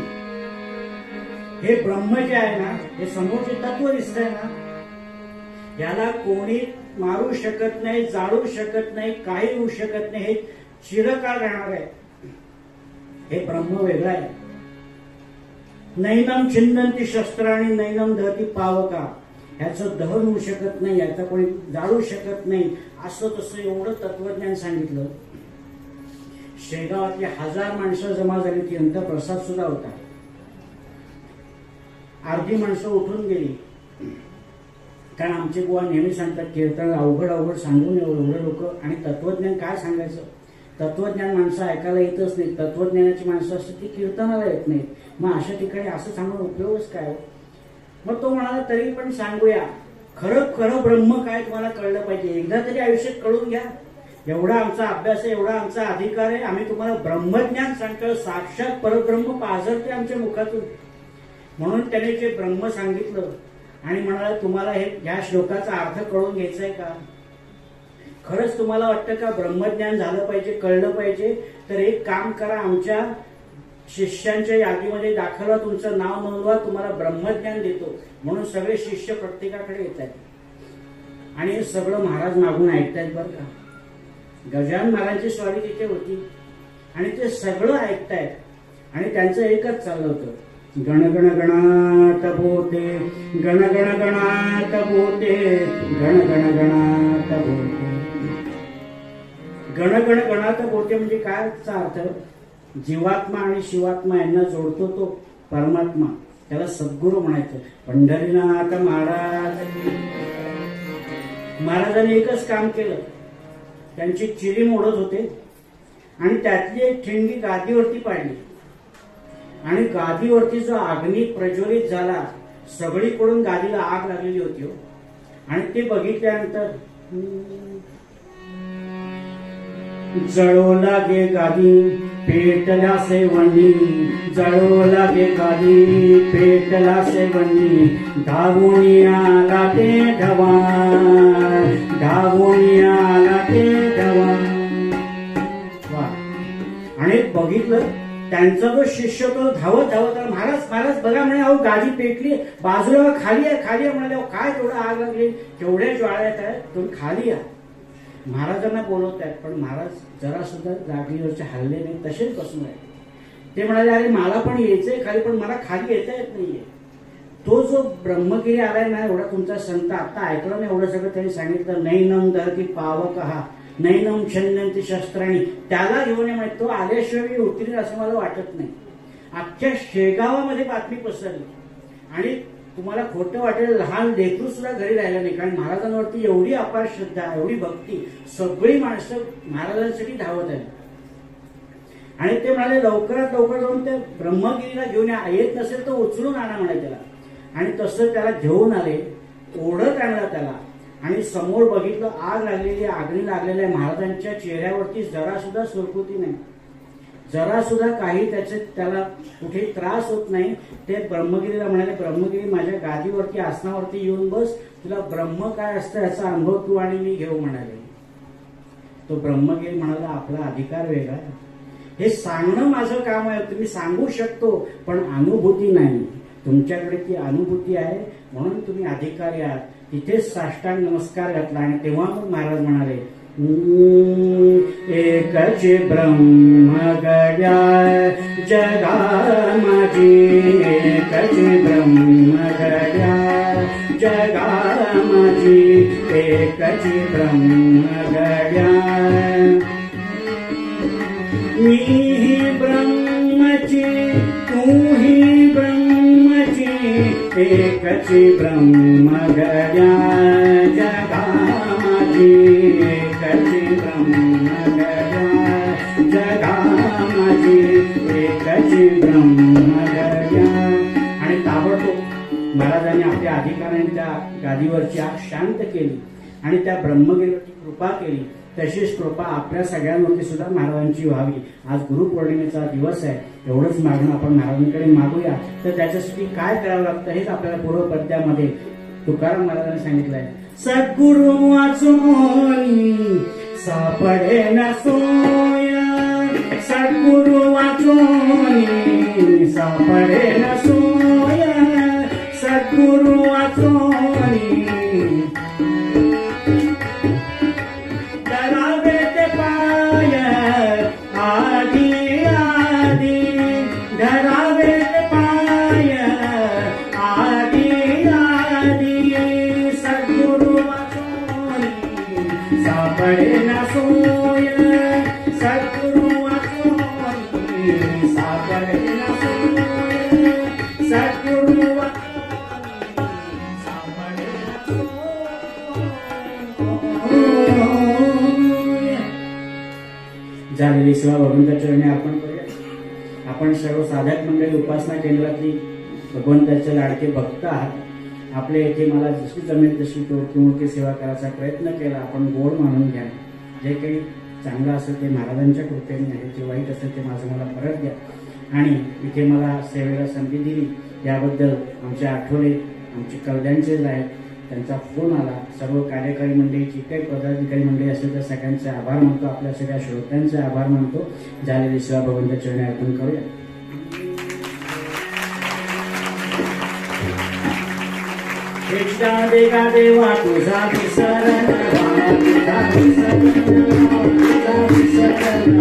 हे ब्रह्म जे आहे ना, हे समोरचे तत्व दिसतंय ना, याला कोणी मारू शकत नाही, जाळू शकत नाही, काही होऊ शकत नाही, हे चिरकाळ राहणार आहे. हे ब्रह्म वेगळं आहे. नैनम छिन्नन्ति शस्त्राणि नैनम दहती पावका. ह्याचं दहन होऊ शकत नाही, याचा कोणी जाळू शकत नाही, असं तसं एवढं तत्वज्ञान सांगितलं. शेगावातली हजार माणसं जमा झाली ती, नंतर प्रसाद सुद्धा होता. अर्धी माणसं उठून गेली, कारण आमचे बुवा नेहमी सांगतात कीर्तन अवघड अवघड सांगून एवढं लोक. आणि तत्वज्ञान काय सांगायचं? तत्वज्ञान माणसं ऐकायला येतच नाही. तत्वज्ञानाची माणसं असतात ती कीर्तनाला येत नाहीत. मग अशा ठिकाणी असं सांगून उपयोगच काय? मग तो म्हणाला तरी पण सांगूया, खरं खरं ब्रह्म काय तुम्हाला कळलं पाहिजे, एकदा तरी आयुष्यात कळून घ्या. एवढा आमचा अभ्यास आहे, एवढा आमचा अधिकार आहे, आम्ही तुम्हाला ब्रह्मज्ञान सांगतो, साक्षात परब्रह्म पाझरते आमच्या मुखातून. म्हणून त्याने जे ब्रह्म सांगितलं आणि म्हणाला तुम्हाला हे या श्लोकाचा अर्थ कळून घ्यायचा आहे का? खरंच तुम्हाला वाटतं का ब्रह्मज्ञान झालं पाहिजे, कळलं पाहिजे? तर एक काम करा, आमच्या शिष्यांच्या यादीमध्ये दाखल व्हा, तुमचं नाव नोंदवा, तुम्हाला ब्रह्मज्ञान देतो. म्हणून सगळे शिष्य प्रत्येकाकडे येत आहेत आणि हे सगळं महाराज मागून ऐकतायत. बरं का, गजानन महाराजांची स्वारी तिथे होती आणि ते सगळं ऐकतायत आणि त्यांचं एकच चाललं होतं, गण गण गणात बोते, गण गण गणात बोते, गण गण गणात बोते. गण गण गणात बोते म्हणजे काय अर्थ? जीवात्मा आणि शिवात्मा यांना जोडतो तो परमात्मा, त्याला सद्गुरू म्हणायचं. पंढरीनाथ महाराज महाराजांनी एकच काम केलं, त्यांची चिरी मोडत होते आणि त्यातली एक ठिणगी गादीवरती पाडली आणि गादीवरती जो अग्नी प्रज्वलित झाला, सगळीकडून गादीला आग लागलेली होती. आणि ते बघितल्यानंतर जळो लागे गादी पेटला सेवणी, जळो लागे गादी पेटला सेवणी, धावून आला ते ढवा, धावून आला ते ढवा. वा. आणि बघितलं त्यांचा जो शिष्य तो धावत धावत आला, महाराज महाराज बघा म्हणे, अहो गादी पेटली, बाजूला खाली आहे खाली आहे. म्हणाले काय तेवढं आग लागली, तेवढ्या ज्वाळा येत आहेत, तुम्ही खाली या. महाराजांना बोलवत आहेत पण महाराज जरा सुद्धा जागेवरचे हल्ले नाही, तसेच बसून आहेत. ते म्हणाले अरे मला पण यायचंय खाली, पण मला खाली येता येत नाहीये. तो जो ब्रह्मगिरी आलाय ना, एवढा तुमचा संत आता ऐकलं ना, एवढं सगळं त्यांनी सांगितलं. नैनम दहती पावकः नैनम छिन्नन्ति शस्त्राणि, त्याला घेऊन ये म्हणजे तो आल्याशिवाय मी उतरील असं मला वाटत नाही. अख्ख्या शेगावामध्ये बातमी पसरली आणि तुम्हाला खोटं वाटेल, लहान लेकरू सुद्धा घरी राहिलं नाही, कारण महाराजांवरती एवढी अपार श्रद्धा, एवढी भक्ती, सगळी माणसं महाराजांसाठी धावत आहेत. आणि ते म्हणाले लवकरात लवकर जाऊन ते ब्रह्मगिरीला घेऊन या, येत नसेल तर उचलून आणा म्हणे त्याला. आणि तसं त्याला घेऊन आले, ओढत आणला त्याला. आणि समोर बघितलं आग लागलेली, आगणी लागलेल्या महाराजांच्या चेहऱ्यावरती जरा सुद्धा सुरकुती नाही, जरा सुद्धा काही त्याचे त्याला कुठे त्रास होत नाही. ते ब्रह्मगिरीला म्हणाले, ब्रह्मगिरी माझ्या गादीवरती आसनावरती येऊन बस, तुला ब्रह्म काय असतं याचा अनुभव तू आणि मी घेऊ म्हणाले. तो ब्रह्मगिरी म्हणाला आपला अधिकार वेगळा, हे सांगणं माझं काम आहे, तुम्ही सांगू शकतो पण अनुभूती नाही, तुमच्याकडे ती अनुभूती आहे म्हणून तुम्ही अधिकारी आहात. तिथेच साष्टांग नमस्कार घातला. आणि तेव्हा मग महाराज म्हणाले एकच ब्रह्म गड्या जगा माझी, एकच ब्रह्म गड्या जगा माझी, एकच ब्रह्म गड्या मी ही ब्रह्मची तू ही ब्रह्मची, एकच ब्रह्म गड्या जगा माझी, एकच ब्रह्म गड्या जगा माझी, एकच ब्रह्म गड्या. आणि ताबडतोब महाराजांनी आपल्या अधिकाऱ्यांच्या गादीवरची आग शांत केली आणि त्या ब्रह्मगिरीवरती कृपा केली. तशीच कृपा आपल्या सगळ्यांवरती सुद्धा महाराजांची व्हावी. आज गुरुपौर्णिमेचा दिवस आहे, एवढंच मागणं आपण महाराजांकडे मागूया. तर त्याच्यासाठी काय करावं लागतं हेच आपल्याला पूर्व पद्यामध्ये तुकाराम महाराजांनी सांगितलंय. सद्गुरु वाचून सापडे न सोया, सद्गुरु वाचून सापडे न सोया, सद्गुरु वाचून झालेली सेवा भगवंताच्या चरणी अर्पण करूया. आपण सर्व साधक मंडळी उपासना केंद्रातली भगवंताचे लाडके भक्त आहात. आपल्या येथे मला जशी जमेल तशी तोडकी सेवा करायचा प्रयत्न केला. आपण गोड मानून घ्या. जे काही चांगलं असेल ते महाराजांच्या कृपेने आहे, जे वाईट असेल ते माझं मला परत द्या. आणि इथे मला सेवेला संधी दिली याबद्दल आमचे आठवले, आमचे कल्याणचे आहेत, त्यांचा फोन आला. सर्व कार्यकारी मंडळीची काही पदाधिकारी मंडळी असेल तर सगळ्यांचे आभार मानतो. आपल्या सगळ्या श्रोत्यांचे आभार मानतो. झालेली सेवा भगवंताच्या चरणी अर्पण करूया. कृष्णा देवा देवा तुझा विसरण, तुझा विसरण, तुझा विसरण,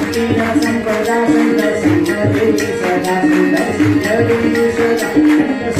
संपदा संत संत सदा सुंदर